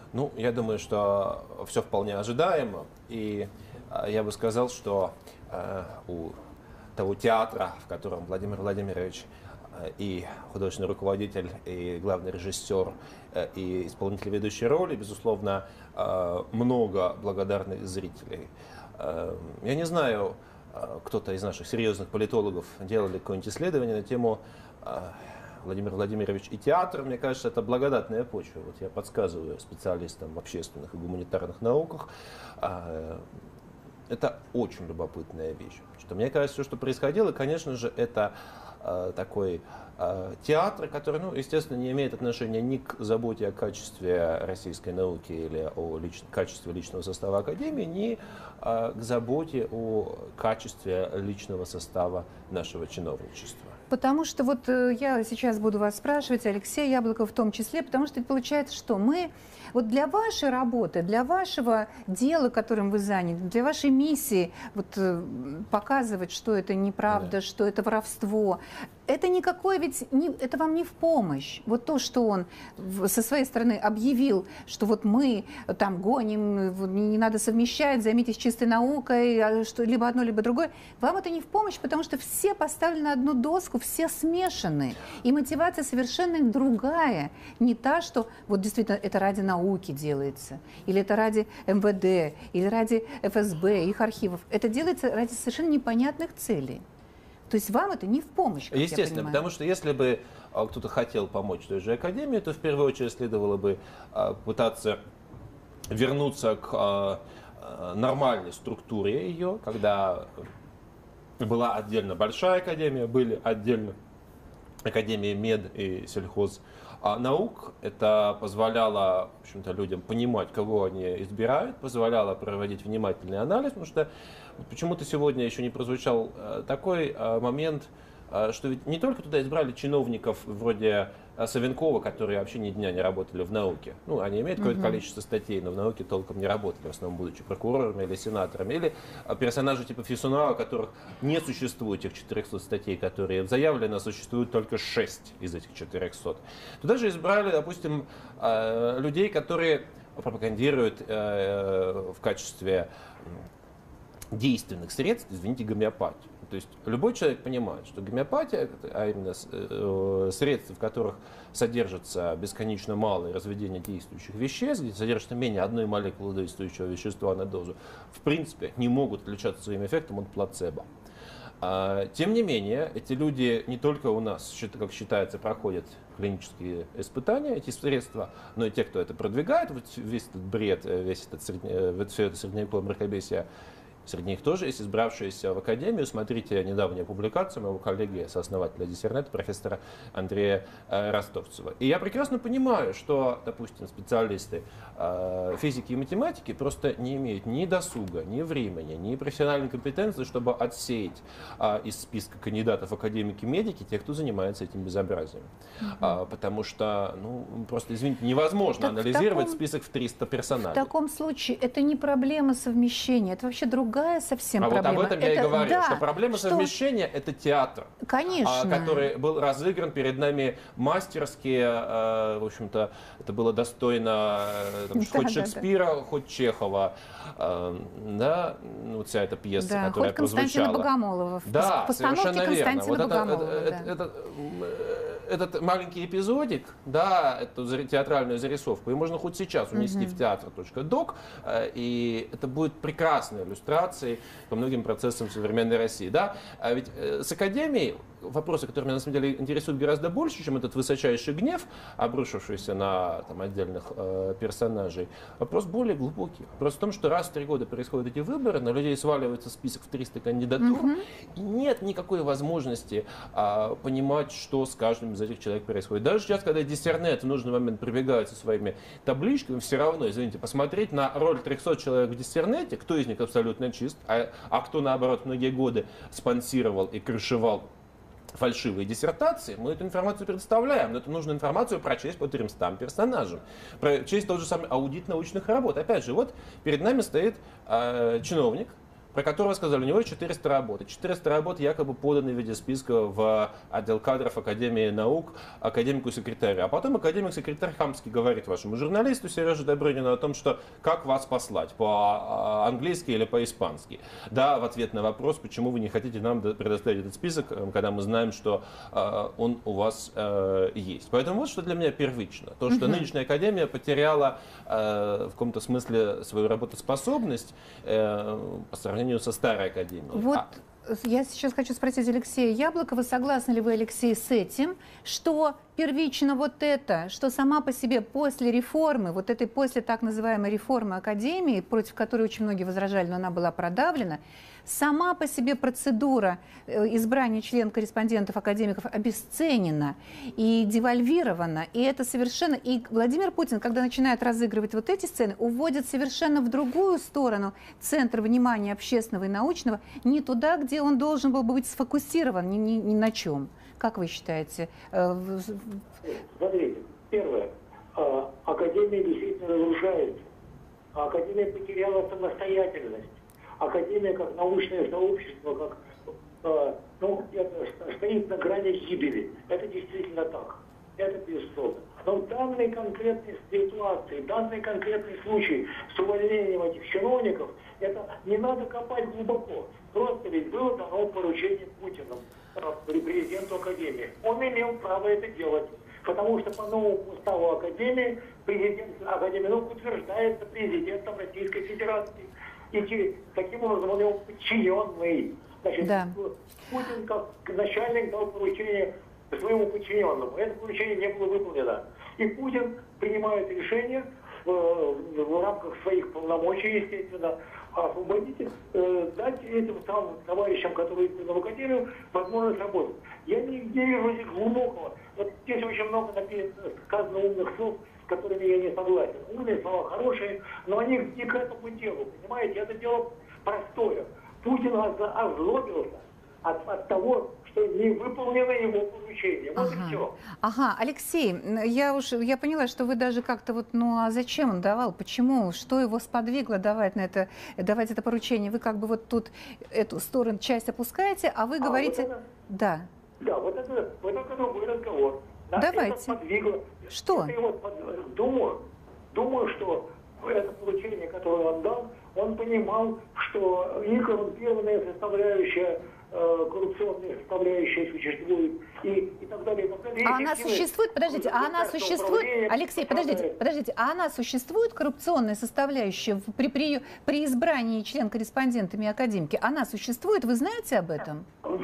Ну, я думаю, что все вполне ожидаемо. И я бы сказал, что э, у того театра, в котором Владимир Владимирович э, и художественный руководитель, и главный режиссер, э, и исполнитель ведущей роли, безусловно, э, много благодарных зрителей. Э, я не знаю, э, кто-то из наших серьезных политологов делали какое-нибудь исследование на тему э, Владимир Владимирович и театр. Мне кажется, это благодатная почва. Вот я подсказываю специалистам в общественных и гуманитарных науках. Это очень любопытная вещь. Что мне кажется, что происходило, конечно же, это такой театр, который, ну, естественно, не имеет отношения ни к заботе о качестве российской науки или о лич... качестве личного состава Академии, ни к заботе о качестве личного состава нашего чиновничества.
Потому что вот я сейчас буду вас спрашивать, Алексей Яблоков в том числе, потому что получается, что мы вот для вашей работы, для вашего дела, которым вы заняты, для вашей миссии вот, показывать, что это неправда, да. что это воровство, это никакое ведь, не, это вам не в помощь. Вот то, что он со своей стороны объявил, что вот мы там гоним, не надо совмещать, займитесь чистой наукой, что либо одно, либо другое, вам это не в помощь, потому что все поставлены на одну доску, все смешаны. И мотивация совершенно другая. Не та, что вот действительно это ради науки делается, или это ради эм вэ дэ, или ради эф эс бэ, их архивов. Это делается ради совершенно непонятных целей. То есть вам это не в помощь, как
Естественно,
я понимаю.
Потому что если бы кто-то хотел помочь той же Академии, то в первую очередь следовало бы пытаться вернуться к нормальной структуре ее, когда была отдельно большая академия, были отдельно академии мед и сельхоз наук. Это позволяло, в общем-то, людям понимать, кого они избирают, позволяло проводить внимательный анализ, потому что почему-то сегодня еще не прозвучал такой момент, что ведь не только туда избрали чиновников вроде Савенкова, которые вообще ни дня не работали в науке. Ну, они имеют какое-то
Мгм.
количество статей, но в науке толком не работали, в основном будучи прокурорами или сенаторами. Или персонажи типа Фисунуа, у которых не существует тех четырехсот статей, которые заявлены, а существует только шесть из этих четырехсот. Туда же избрали, допустим, людей, которые пропагандируют в качестве действенных средств, извините, гомеопатию. То есть любой человек понимает, что гомеопатия, а именно средства, в которых содержится бесконечно малое разведение действующих веществ, где содержится менее одной молекулы действующего вещества на дозу, в принципе не могут отличаться своим эффектом от плацебо. Тем не менее, эти люди не только у нас, как считается, проходят клинические испытания, эти средства, но и те, кто это продвигает, весь этот бред, весь этот средне, все это средневековое мракобесие. Среди них тоже есть избравшиеся в Академию. Смотрите недавнюю публикацию моего коллеги, сооснователя Диссернета, профессора Андрея э, Ростовцева. И я прекрасно понимаю, что, допустим, специалисты э, физики и математики просто не имеют ни досуга, ни времени, ни профессиональной компетенции, чтобы отсеять э, из списка кандидатов академики-медики тех, кто занимается этим безобразием. Mm-hmm. А, потому что, ну, просто, извините, невозможно так анализировать таком, список в триста персоналей.
В таком случае это не проблема совмещения, это вообще другая совсем
а
проблема.
Вот об этом
это,
я и говорю,
да,
что проблема
что...
совмещения – это театр,
Конечно.
который был разыгран перед нами мастерски, в общем-то, это было достойно там, да, хоть да, Шекспира, да. хоть Чехова, да, ну, вся эта пьеса,
да,
которая
хоть Константина
прозвучала.
Богомолова,
да,
в постановке Константина
вот
Богомолова.
Это,
да.
это, это, этот маленький эпизодик, да, эту театральную зарисовку, и можно хоть сейчас унести mm-hmm. в театр точка док, и это будет прекрасной иллюстрацией по многим процессам современной России. Да? А ведь с Академией вопросы, которые меня на самом деле интересуют гораздо больше, чем этот высочайший гнев, обрушившийся на там, отдельных э, персонажей, вопрос более глубокий. Вопрос в том, что раз в три года происходят эти выборы, на людей сваливается список в триста кандидатур, mm-hmm. и нет никакой возможности э, понимать, что с каждым из этих человек происходит. Даже сейчас, когда Диссернет в нужный момент прибегает со своими табличками, все равно, извините, посмотреть на роль трехсот человек в Диссернете, кто из них абсолютно чист, а, а кто, наоборот, многие годы спонсировал и крышевал фальшивые диссертации, мы эту информацию предоставляем, но эту нужную информацию прочесть по тремстам персонажам, прочесть тот же самый аудит научных работ. Опять же, вот перед нами стоит э, чиновник, про которого сказали, у него есть четыреста работ. четыреста работ якобы поданы в виде списка в отдел кадров Академии наук академику-секретарю. А потом академик-секретарь хамски говорит вашему журналисту Сереже Добрынину о том, что как вас послать, по-английски или по-испански. Да, в ответ на вопрос, почему вы не хотите нам предоставить этот список, когда мы знаем, что э, он у вас э, есть. Поэтому вот что для меня первично. То, что угу. нынешняя академия потеряла э, в каком-то смысле свою работоспособность э, по сравнению со старой академией.
Вот.
А...
Я сейчас хочу спросить Алексея Яблокова, согласны ли вы, Алексей, с этим, что первично вот это, что сама по себе после реформы, вот этой после так называемой реформы Академии, против которой очень многие возражали, но она была продавлена, сама по себе процедура избрания член-корреспондентов, академиков обесценена и девальвирована. И это совершенно... И Владимир Путин, когда начинает разыгрывать вот эти сцены, уводит совершенно в другую сторону центр внимания общественного и научного, не туда, где он должен был бы быть сфокусирован ни, ни, ни на чем. Как вы считаете?
Смотрите, первое. Академия действительно разрушается. Академия потеряла самостоятельность. Академия как научное сообщество, как, э, ну, это стоит на грани гибели. Это действительно так. Это безусловно. Но в данной конкретной ситуации, данный конкретный случай с увольнением этих чиновников, это не надо копать глубоко. Просто ведь было дано поручение Путину, президенту Академии. Он имел право это делать. Потому что по новому уставу Академии президент Академии наук утверждается президентом Российской Федерации. И таким образом он его подчиненный. Значит, да. Путин как начальник дал поручение своему подчиненному. Это поручение не было выполнено. И Путин принимает решение в, в рамках своих полномочий, естественно, освободить, э, дать этим самым товарищам, которые идут в Академию, возможность работать. Я не, не вижу здесь глубокого. Вот здесь очень много написано, сказано умных слов, с которыми я не согласен. Умные слова хорошие, но они не к этому делу, понимаете? Это дело простое. Путин озлобился от, от того, что не выполнено его поручение. Вот
ага.
и все.
Ага, Алексей, я уж я поняла, что вы даже как-то вот, ну а зачем он давал? Почему? Что его сподвигло давать на это, давать это поручение? Вы как бы вот тут эту сторону, часть опускаете, а вы а, говорите... Вот это,
да. Да, вот это, вот это другой разговор. Да,
давайте.
Это
что?
Это его, думаю, думаю, что это поручение, которое он дал, он понимал, что и коррумпированная составляющая, э, коррупционная составляющая существует, и, и так далее, и так далее.
А она существует, подождите, а она существует, Алексей, подождите, подождите, а она существует, коррупционная составляющая при, при, при избрании член-корреспондентами академики? Она существует, вы знаете об этом?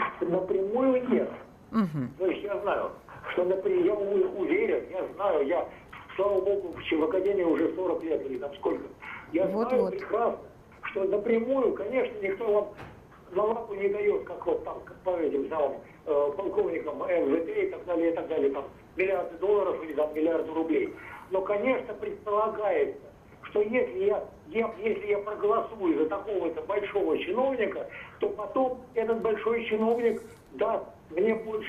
Напрямую нет.
Угу.
То есть я знаю, что напрямую, я уверен, я знаю, я, слава богу, в Академии уже сорок лет или там сколько. Я вот, знаю вот. прекрасно, что напрямую, конечно, никто вам на лапу не дает, как вот там, как по этим самым э, полковникам эм вэ тэ и так далее, и так далее, там миллиарды долларов или там миллиарды рублей. Но, конечно, предполагается, что если я, я, если я проголосую за такого-то большого чиновника, то потом этот большой чиновник даст мне больше,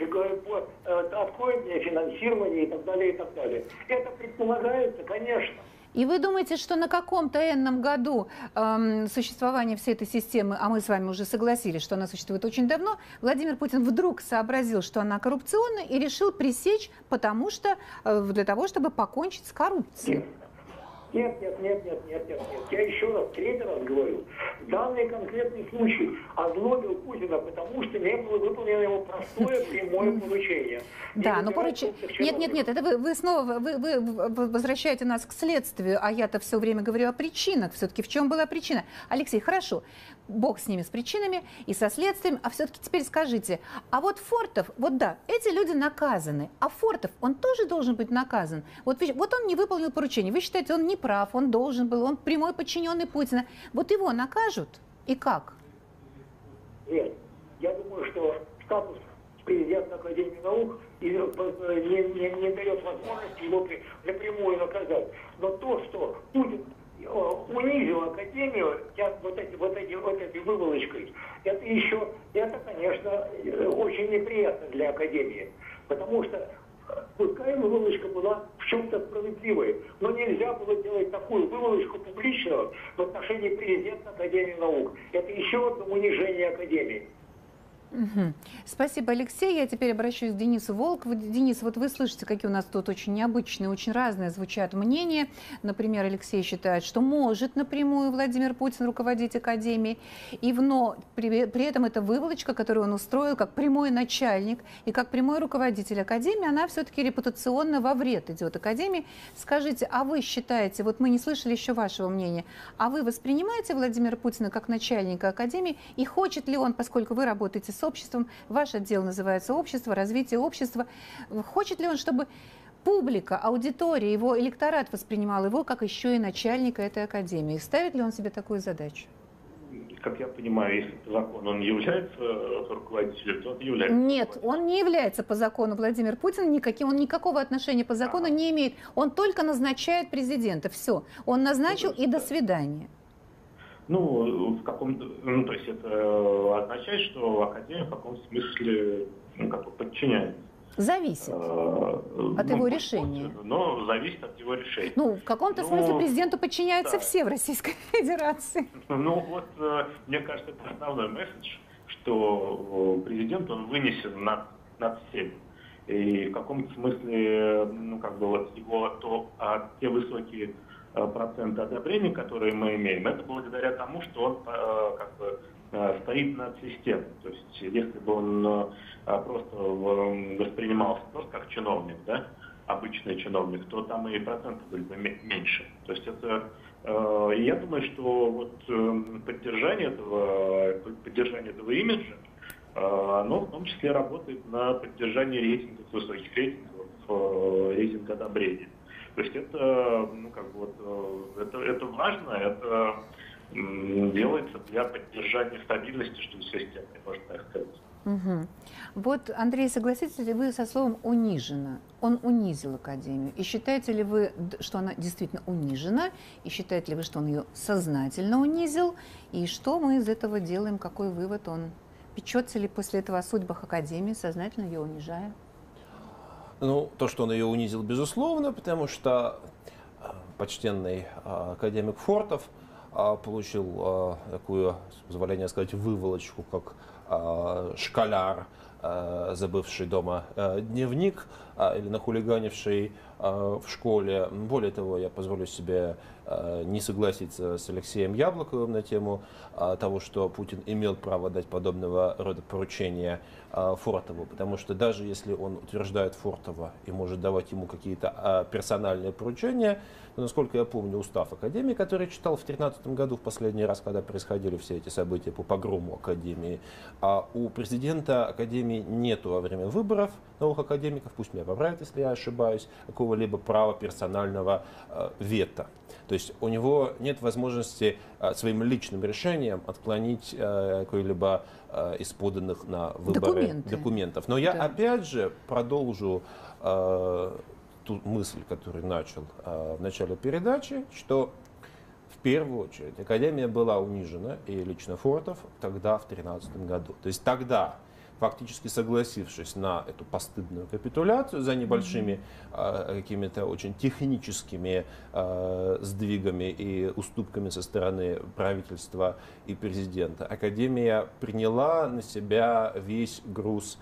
откроет мне финансирование и так далее, и так далее. Это предполагается, конечно.
И вы думаете, что на каком-то энном году эм, существования всей этой системы, а мы с вами уже согласились, что она существует очень давно, Владимир Путин вдруг сообразил, что она коррупционная и решил пресечь, потому что э, для того, чтобы покончить с коррупцией?
Нет, нет, нет, нет, нет, нет, нет. Я еще раз, третий раз говорю. Данный конкретный случай озлобил Путина, потому что не было выполнено его простое прямое поручение.
Да, но поручение... Нет, нет, нет, это вы, вы снова вы, вы возвращаете нас к следствию, а я-то все время говорю о причинах. Все-таки в чем была причина? Алексей, хорошо, бог с ними, с причинами и со следствием, а все-таки теперь скажите, а вот Фортов, вот да, эти люди наказаны, а Фортов, он тоже должен быть наказан? Вот, вот он не выполнил поручение, вы считаете, он не прав, он должен был, он прямой подчиненный Путина. Вот его накажут? И как?
Нет, я думаю, что статус президента Академии наук не, не, не дает возможности его напрямую наказать. Но то, что Путин унизил Академию вот, эти, вот, эти, вот этой выволочкой, это еще, это, конечно, очень неприятно для Академии. Потому что Пускай выволочка была в чем-то справедливой, но нельзя было делать такую выволочку публичную в отношении президента Академии наук. Это еще одно унижение Академии.
Угу. Спасибо, Алексей. Я теперь обращаюсь к Денису Волкову. Денис, вот вы слышите, какие у нас тут очень необычные, очень разные звучат мнения. Например, Алексей считает, что может напрямую Владимир Путин руководить Академией, и но при, при этом эта выволочка, которую он устроил как прямой начальник и как прямой руководитель Академии, она все-таки репутационно во вред идет Академии. Скажите, а вы считаете, вот мы не слышали еще вашего мнения, а вы воспринимаете Владимира Путина как начальника Академии, и хочет ли он, поскольку вы работаете с обществом, ваш отдел называется «Общество», развитие общества. Хочет ли он, чтобы публика, аудитория, его электорат воспринимал его как еще и начальника этой академии? Ставит ли он себе такую задачу?
Как я понимаю, если по закону он является руководителем, то он является.
Нет, он не является по закону Владимир Путин, никаким, он никакого отношения по закону не имеет. Он только назначает президента. Все. Он назначил и до свидания.
Ну, в каком-то, ну, то есть это означает, что Академия в каком-то смысле, ну, как бы подчиняется.
Зависит
э,
от
ну,
его решения.
Но зависит от его решения.
Ну, в каком-то
ну,
смысле президенту подчиняются
да.
все в Российской Федерации.
Ну, вот, мне кажется, это основной месседж, что президент, он вынесен над, над всеми. И в каком-то смысле, ну, как бы вот его, то, а, те высокие проценты одобрения, которые мы имеем, это благодаря тому, что он как бы стоит над системой. То есть, если бы он просто воспринимался просто как чиновник, да, обычный чиновник, то там и проценты были бы меньше. То есть это, и я думаю, что вот поддержание этого, поддержание этого имиджа, оно в том числе работает на поддержании рейтингов, высоких рейтингов, рейтинга одобрения. То есть это, ну, как бы вот, это, это важно, это м, делается для поддержания стабильности, что ли, системы, можно так сказать.
Угу. Вот, Андрей, согласитесь ли вы со словом «унижена»? Он унизил Академию. И считаете ли вы, что она действительно унижена? И считаете ли вы, что он ее сознательно унизил? И что мы из этого делаем? Какой вывод он? Печется ли после этого о судьбах Академии, сознательно ее унижая?
Ну, то, что он ее унизил, безусловно, потому что почтенный академик Фортов получил такую, с позволения сказать, выволочку, как школяр, забывший дома дневник или нахулиганивший в школе. Более того, я позволю себе не согласиться с Алексеем Яблоковым на тему того, что Путин имел право дать подобного рода поручения Фортову, потому что даже если он утверждает Фортова и может давать ему какие-то персональные поручения, то, насколько я помню, устав Академии, который читал в две тысячи тринадцатом году, в последний раз, когда происходили все эти события по погрому Академии, а у президента Академии нету во время выборов новых академиков, пусть меня поправят, если я ошибаюсь, какого-либо права персонального э, вето. То есть у него нет возможности э, своим личным решением отклонить э, какой-либо э, из поданных на выборы
Документы.
документов. Но я
Да.
опять же продолжу э, ту мысль, которую начал э, в начале передачи, что в первую очередь Академия была унижена, и лично Фортов, тогда, в две тысячи тринадцатом году. То есть тогда, фактически согласившись на эту постыдную капитуляцию за небольшими э, какими-то очень техническими э, сдвигами и уступками со стороны правительства и президента, Академия приняла на себя весь груз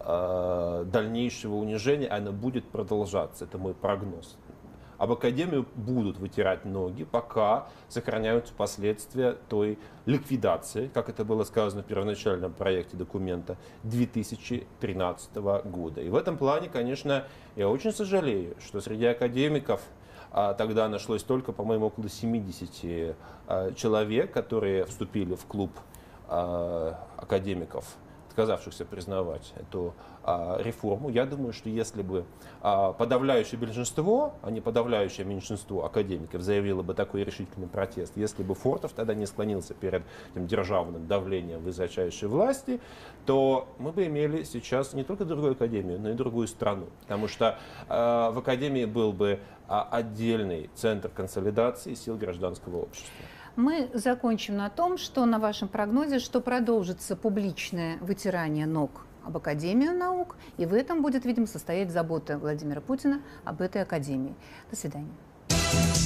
э, дальнейшего унижения, она будет продолжаться, это мой прогноз. Об Академию будут вытирать ноги, пока сохраняются последствия той ликвидации, как это было сказано в первоначальном проекте документа, две тысячи тринадцатого года. И в этом плане, конечно, я очень сожалею, что среди академиков а, тогда нашлось только, по-моему, около семидесяти а, человек, которые вступили в клуб а, академиков, отказавшихся признавать эту а, реформу. Я думаю, что если бы а, подавляющее большинство, а не подавляющее меньшинство академиков заявило бы такой решительный протест, если бы Фортов тогда не склонился перед этим державным давлением высочайшей власти, то мы бы имели сейчас не только другую академию, но и другую страну. Потому что а, в академии был бы а, отдельный центр консолидации сил гражданского общества.
Мы закончим на том, что на вашем прогнозе, что продолжится публичное вытирание ног об Академию наук, и в этом будет, видимо, состоять забота Владимира Путина об этой Академии. До свидания.